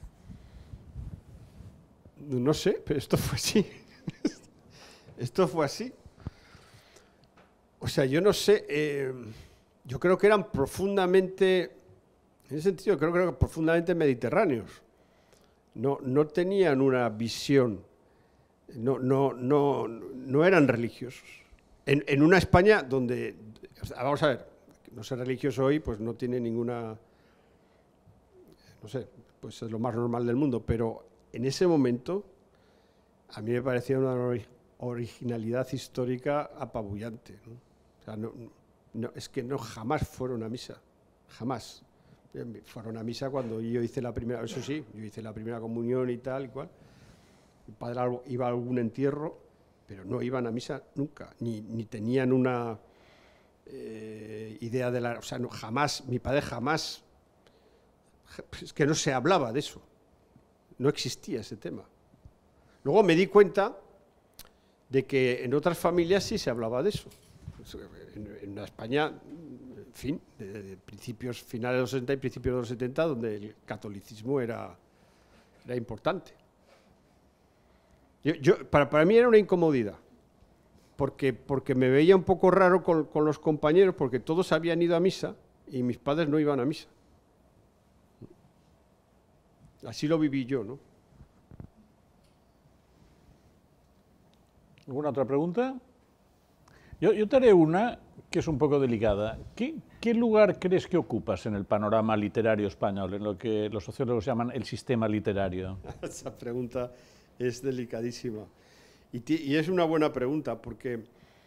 no sé, pero esto fue así. Esto fue así. O sea, yo no sé, yo creo que eran profundamente, en ese sentido, creo que eran profundamente mediterráneos. no tenían una visión, no eran religiosos. En una España donde, vamos a ver, no ser religioso hoy pues no tiene ninguna, no sé, pues es lo más normal del mundo, pero en ese momento a mí me parecía una originalidad histórica apabullante, ¿no? O sea, es que jamás fueron a misa, jamás. Fueron a misa cuando yo hice la primera, eso sí, yo hice la primera comunión y tal y cual. Mi padre iba a algún entierro, pero no iban a misa nunca, ni tenían una idea de la... O sea, no, jamás, mi padre jamás... Es que no se hablaba de eso, no existía ese tema. Luego me di cuenta de que en otras familias sí se hablaba de eso. En España, en fin, de principios, finales de los 60 y principios de los 70, donde el catolicismo era importante. Para mí era una incomodidad, porque me veía un poco raro con los compañeros, porque todos habían ido a misa y mis padres no iban a misa. Así lo viví yo, ¿no? ¿Alguna otra pregunta? Yo te haré una que es un poco delicada. ¿Qué lugar crees que ocupas en el panorama literario español, en lo que los sociólogos llaman el sistema literario? Esa pregunta es delicadísima. Y es una buena pregunta, porque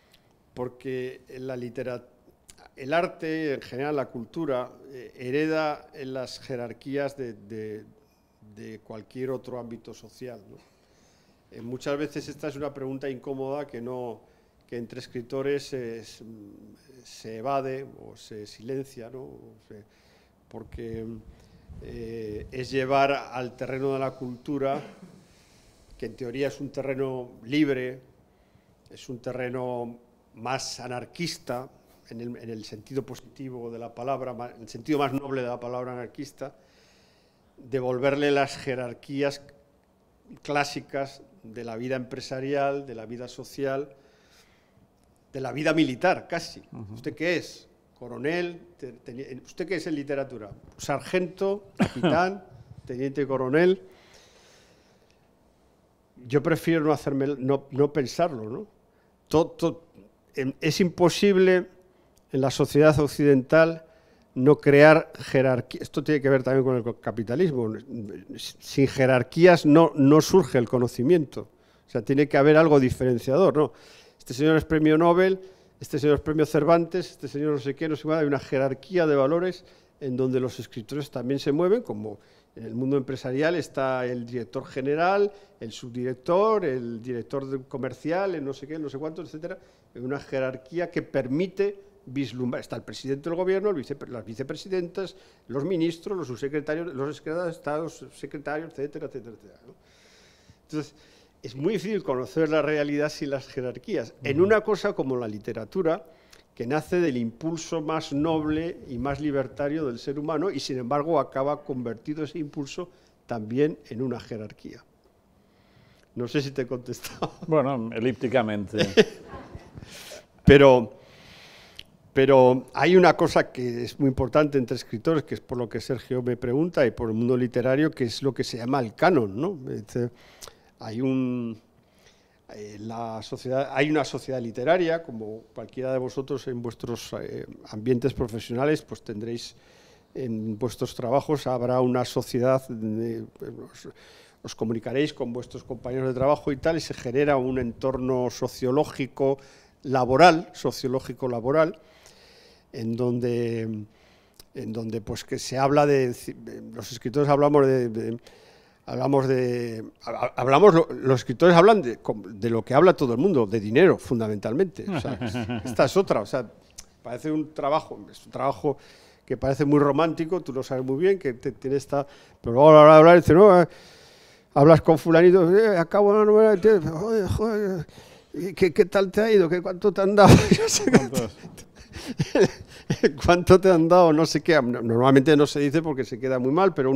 la literatura, el arte, en general la cultura, hereda en las jerarquías de cualquier otro ámbito social, ¿no? Muchas veces esta es una pregunta incómoda que entre escritores se evade o se silencia, ¿no? Porque es llevar al terreno de la cultura, que en teoría es un terreno libre, es un terreno más anarquista, en el sentido positivo de la palabra, en el sentido más noble de la palabra anarquista, devolverle las jerarquías clásicas de la vida empresarial, de la vida social, de la vida militar, casi. ¿Usted qué es? Coronel, ¿usted qué es en literatura? Sargento, capitán, teniente coronel. Yo prefiero no pensarlo, ¿no? Es imposible en la sociedad occidental no crear jerarquía. Esto tiene que ver también con el capitalismo. Sin jerarquías no surge el conocimiento. O sea, tiene que haber algo diferenciador, ¿no? Este señor es premio Nobel, este señor es premio Cervantes, este señor no sé qué, no sé cuál. Hay una jerarquía de valores en donde los escritores también se mueven, como en el mundo empresarial está el director general, el subdirector, el director comercial, el no sé qué, no sé cuánto, etcétera. Hay una jerarquía que permite vislumbrar. Está el presidente del gobierno, las vicepresidentas, los ministros, los subsecretarios, los secretarios de Estado, los secretarios, etcétera, etcétera, etcétera, ¿no? Entonces, es muy difícil conocer la realidad sin las jerarquías. En una cosa como la literatura, que nace del impulso más noble y más libertario del ser humano y, sin embargo, acaba convertido ese impulso también en una jerarquía. No sé si te he contestado. Bueno, elípticamente. Pero hay una cosa que es muy importante entre escritores, que es por lo que Sergio me pregunta, y por el mundo literario, que es lo que se llama el canon, ¿no? Hay una sociedad literaria, como cualquiera de vosotros en vuestros ambientes profesionales, pues tendréis en vuestros trabajos, habrá una sociedad, os comunicaréis con vuestros compañeros de trabajo y tal, y se genera un entorno sociológico laboral, en donde pues que se habla los escritores los escritores hablan de lo que habla todo el mundo, de dinero, fundamentalmente. O sea, esta es otra, o sea, parece es un trabajo que parece muy romántico, tú lo sabes muy bien, que tiene esta... Pero luego a la hora de hablar, dice, no, hablas con fulanito, acabo la novela, joder, ¿qué tal te ha ido? ¿Cuánto te han dado? ¿Cuánto te han dado? No sé qué. Normalmente no se dice porque se queda muy mal, pero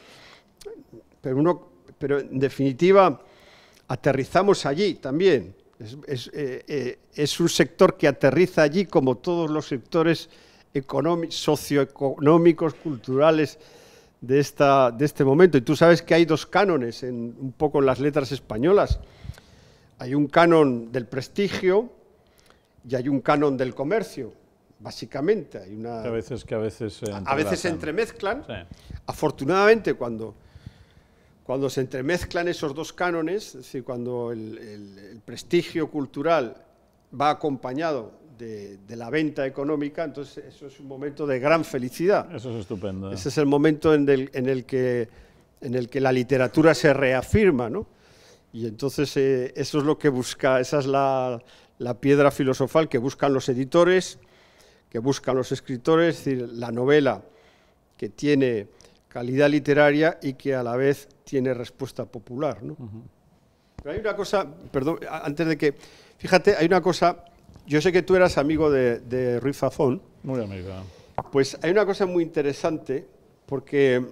en definitiva aterrizamos allí también. Es un sector que aterriza allí como todos los sectores socioeconómicos, culturales de este momento. Y tú sabes que hay dos cánones, un poco en las letras españolas. Hay un canon del prestigio y hay un canon del comercio, básicamente. Hay una, a veces se entremezclan. Sí. Afortunadamente, cuando se entremezclan esos dos cánones, es decir, cuando el prestigio cultural va acompañado de la venta económica, entonces eso es un momento de gran felicidad. Eso es estupendo. Ese es el momento en el que la literatura se reafirma, ¿no? Y entonces eso es lo que busca, esa es la piedra filosofal que buscan los editores, que buscan los escritores, es decir, la novela que tiene calidad literaria y que a la vez tiene respuesta popular, ¿no? Pero hay una cosa, perdón, antes de que, fíjate, hay una cosa, yo sé que tú eras amigo de Ruiz Zafón. Muy amigo. Pues hay una cosa muy interesante, porque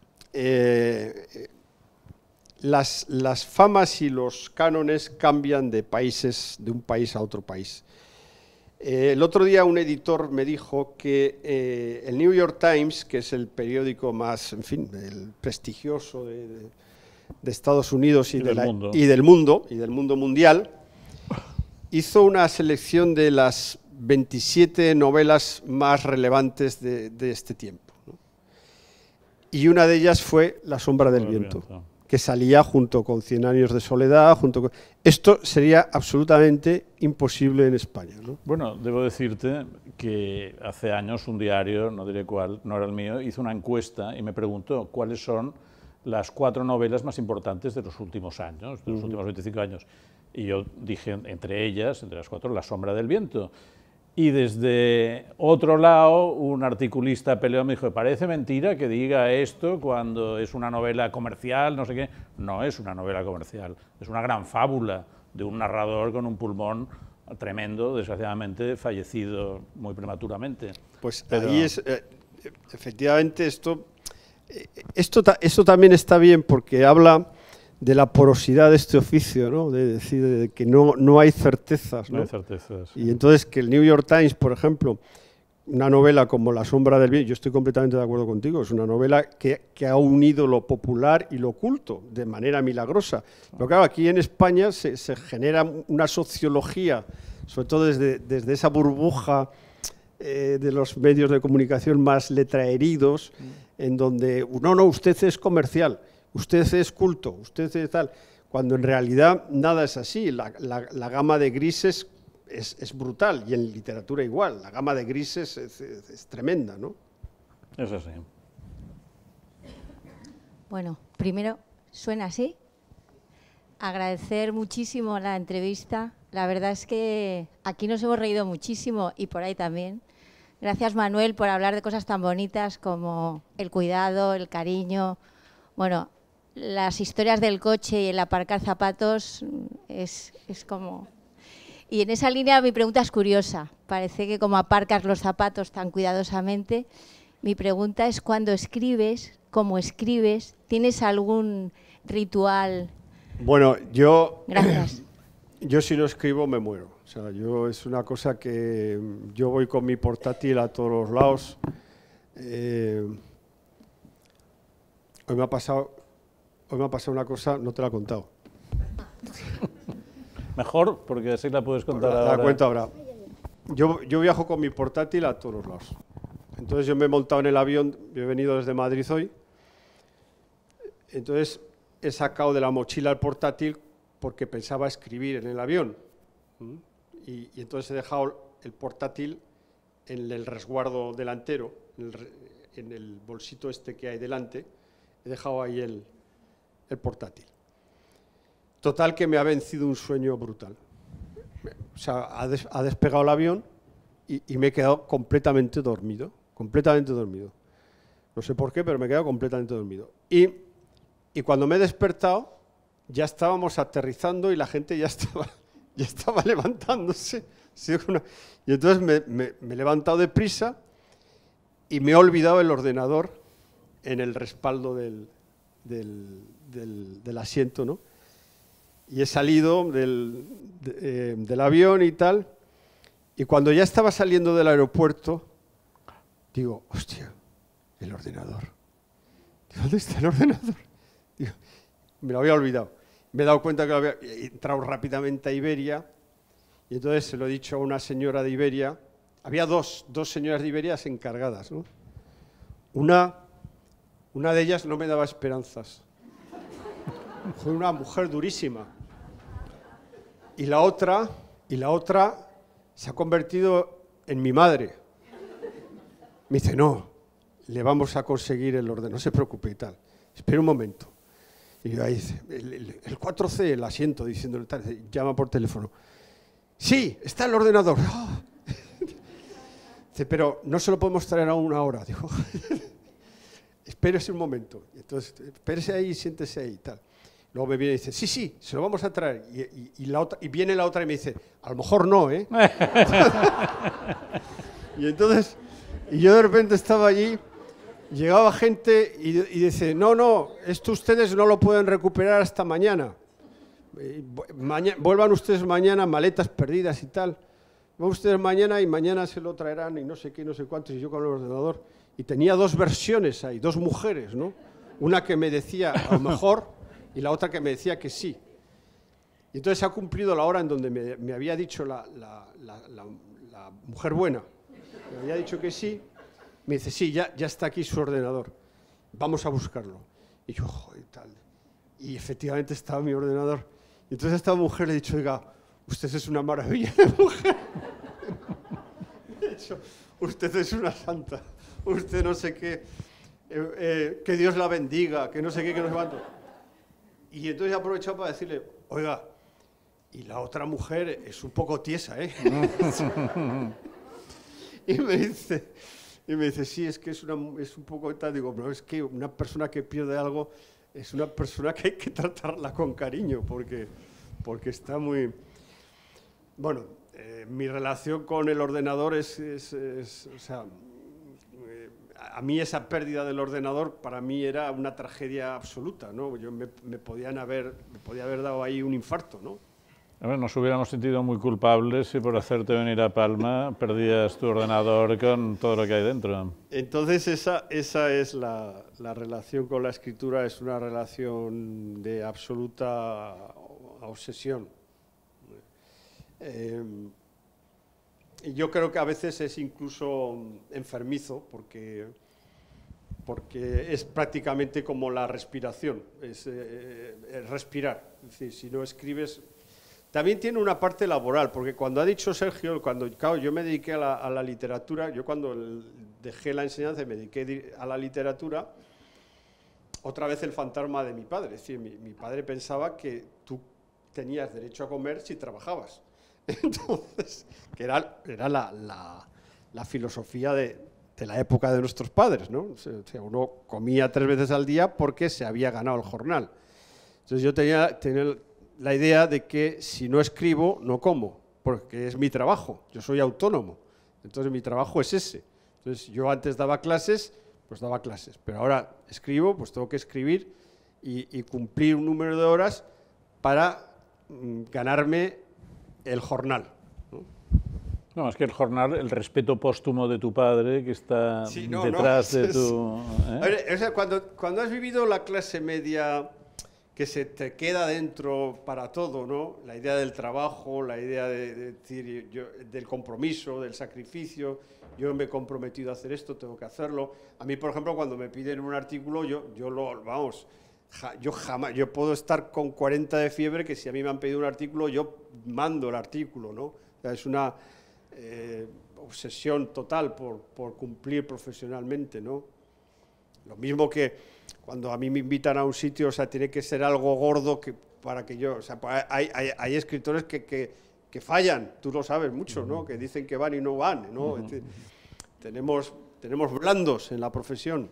las famas y los cánones cambian de un país a otro país. El otro día un editor me dijo que el New York Times, que es el periódico más, en fin, el prestigioso de Estados Unidos y del mundo mundial, hizo una selección de las 27 novelas más relevantes de este tiempo, ¿no? Y una de ellas fue La sombra del viento, que salía junto con 100 años de soledad. Esto sería absolutamente imposible en España, ¿no? Bueno, debo decirte que hace años un diario, no diré cuál, no era el mío, hizo una encuesta y me preguntó cuáles son las 4 novelas más importantes de los últimos años, de los últimos 25 años. Y yo dije, entre ellas, entre las 4, La sombra del viento. Y desde otro lado, un articulista peleó, me dijo, parece mentira que diga esto cuando es una novela comercial, no sé qué. No es una novela comercial, es una gran fábula de un narrador con un pulmón tremendo, desgraciadamente fallecido muy prematuramente. Pues pero ahí es, efectivamente, esto también está bien porque habla de la porosidad de este oficio, ¿no? De decir de que no hay certezas, ¿no? No hay certezas. Y entonces que el New York Times, por ejemplo, una novela como La sombra del viento, yo estoy completamente de acuerdo contigo, es una novela que ha unido lo popular y lo culto de manera milagrosa. Pero claro, aquí en España se genera una sociología, sobre todo desde esa burbuja de los medios de comunicación más letraheridos, en donde, no, usted es comercial, usted es culto, usted es tal, cuando en realidad nada es así. La gama de grises es brutal, y en literatura igual, la gama de grises es tremenda, ¿no? Es así. Bueno, primero, suena así. Agradecer muchísimo la entrevista. La verdad es que aquí nos hemos reído muchísimo y por ahí también. Gracias, Manuel, por hablar de cosas tan bonitas como el cuidado, el cariño. Bueno, las historias del coche y el aparcar zapatos es como... Y en esa línea mi pregunta es curiosa. Parece que como aparcas los zapatos tan cuidadosamente, mi pregunta es cuando escribes, cómo escribes, ¿tienes algún ritual? Bueno, Gracias. Yo si no escribo me muero. O sea, es una cosa que yo voy con mi portátil a todos los lados. Hoy me ha pasado una cosa, no te la he contado. Mejor, porque así la puedes contar ahora. La cuento ahora. Yo viajo con mi portátil a todos los lados. Entonces yo me he montado en el avión, yo he venido desde Madrid hoy. Entonces he sacado de la mochila el portátil porque pensaba escribir en el avión. Y entonces he dejado el portátil en el resguardo delantero, en el bolsito este que hay delante. He dejado ahí el portátil. Total que me ha vencido un sueño brutal. O sea, ha despegado el avión y me he quedado completamente dormido. Completamente dormido. No sé por qué, pero me he quedado completamente dormido. Y cuando me he despertado, ya estábamos aterrizando y la gente ya estaba levantándose. Y entonces me he levantado deprisa y me he olvidado el ordenador en el respaldo del asiento, ¿no? Y he salido del avión y tal, y cuando ya estaba saliendo del aeropuerto, digo, hostia, el ordenador. ¿Dónde está el ordenador? Digo, me lo había olvidado. Me he dado cuenta que lo había entrado rápidamente a Iberia y entonces se lo he dicho a una señora de Iberia. Había dos señoras de Iberia encargadas, ¿no? Una de ellas no me daba esperanzas. Fue una mujer durísima. Y la otra se ha convertido en mi madre. Me dice, no, le vamos a conseguir el orden, no se preocupe y tal. Espera un momento. Y yo ahí dice, el 4C, el asiento, diciéndole tal, llama por teléfono. Sí, está el ordenador. Oh. Dice, pero no se lo podemos traer a una hora. Digo, espérese un momento. Entonces, espérese ahí, siéntese ahí y tal. Luego me viene y dice, sí, se lo vamos a traer. Y viene la otra y me dice, a lo mejor no, ¿eh? Y entonces, y yo de repente estaba allí, llegaba gente y dice, no, esto ustedes no lo pueden recuperar hasta mañana. Vuelvan ustedes mañana, maletas perdidas y tal. Van ustedes mañana y mañana se lo traerán y no sé qué, no sé cuántos, y yo con el ordenador. Y tenía dos versiones ahí, dos mujeres, ¿no? Una que me decía a lo mejor y la otra que me decía que sí. Y entonces se ha cumplido la hora en donde me había dicho la mujer buena. Me había dicho que sí. Me dice, sí, ya está aquí su ordenador. Vamos a buscarlo. Y yo, joder, tal. Y efectivamente estaba mi ordenador. Y entonces a esta mujer le he dicho, oiga, usted es una maravilla de mujer. De hecho, usted es una santa. Usted no sé qué. Que Dios la bendiga, que no sé qué, que no sé cuánto. Y entonces he aprovechado para decirle, oiga, y la otra mujer es un poco tiesa, ¿eh? Y me dice, sí, es que es un poco tal. Digo, pero es que una persona que pierde algo es una persona que hay que tratarla con cariño, porque está muy... Bueno, mi relación con el ordenador o sea, a mí esa pérdida del ordenador para mí era una tragedia absoluta, ¿no? Yo me podía haber dado ahí un infarto, ¿no? A ver, nos hubiéramos sentido muy culpables si por hacerte venir a Palma perdías tu ordenador con todo lo que hay dentro. Entonces esa es la relación con la escritura, es una relación de absoluta obsesión. Yo creo que a veces es incluso enfermizo porque es prácticamente como la respiración, es respirar. Es decir, si no escribes... También tiene una parte laboral, porque cuando ha dicho Sergio, claro, yo me dediqué a la literatura, yo cuando dejé la enseñanza y me dediqué a la literatura, otra vez el fantasma de mi padre. Es decir, mi padre pensaba que tú tenías derecho a comer si trabajabas. Entonces, que era la filosofía de la época de nuestros padres, ¿no? O sea, uno comía 3 veces al día porque se había ganado el jornal. Entonces yo tenía la idea de que si no escribo, no como, porque es mi trabajo, yo soy autónomo, entonces mi trabajo es ese. Entonces yo antes daba clases, pues daba clases, pero ahora escribo, pues tengo que escribir y cumplir un número de horas para ganarme el jornal, ¿no? No, es que el jornal, el respeto póstumo de tu padre, que está detrás de tu... O sea, cuando has vivido la clase media que se te queda dentro para todo, ¿no? La idea del trabajo, la idea del compromiso, del sacrificio. Yo me he comprometido a hacer esto, tengo que hacerlo. A mí, por ejemplo, cuando me piden un artículo, yo puedo estar con 40 de fiebre, que si a mí me han pedido un artículo, yo mando el artículo, ¿no? O sea, es una obsesión total por cumplir profesionalmente, ¿no? Lo mismo que cuando a mí me invitan a un sitio, o sea, tiene que ser algo gordo para que yo... O sea, hay escritores que fallan, tú lo sabes mucho, ¿no? Que dicen que van y no van, ¿no? Es decir, tenemos blandos en la profesión.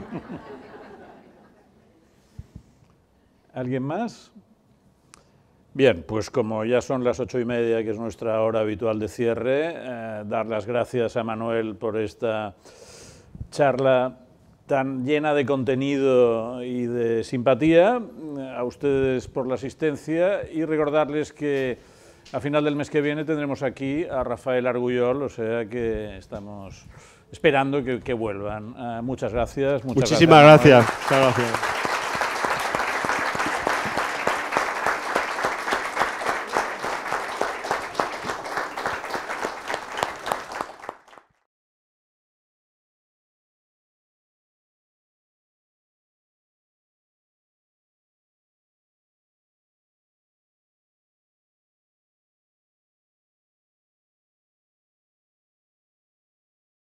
¿Alguien más? Bien, pues como ya son las 8:30, que es nuestra hora habitual de cierre, dar las gracias a Manuel por esta charla tan llena de contenido y de simpatía, a ustedes por la asistencia y recordarles que a final del mes que viene tendremos aquí a Rafael Argullol, o sea que estamos esperando que vuelvan. Muchas gracias. Muchísimas gracias. Muchas gracias.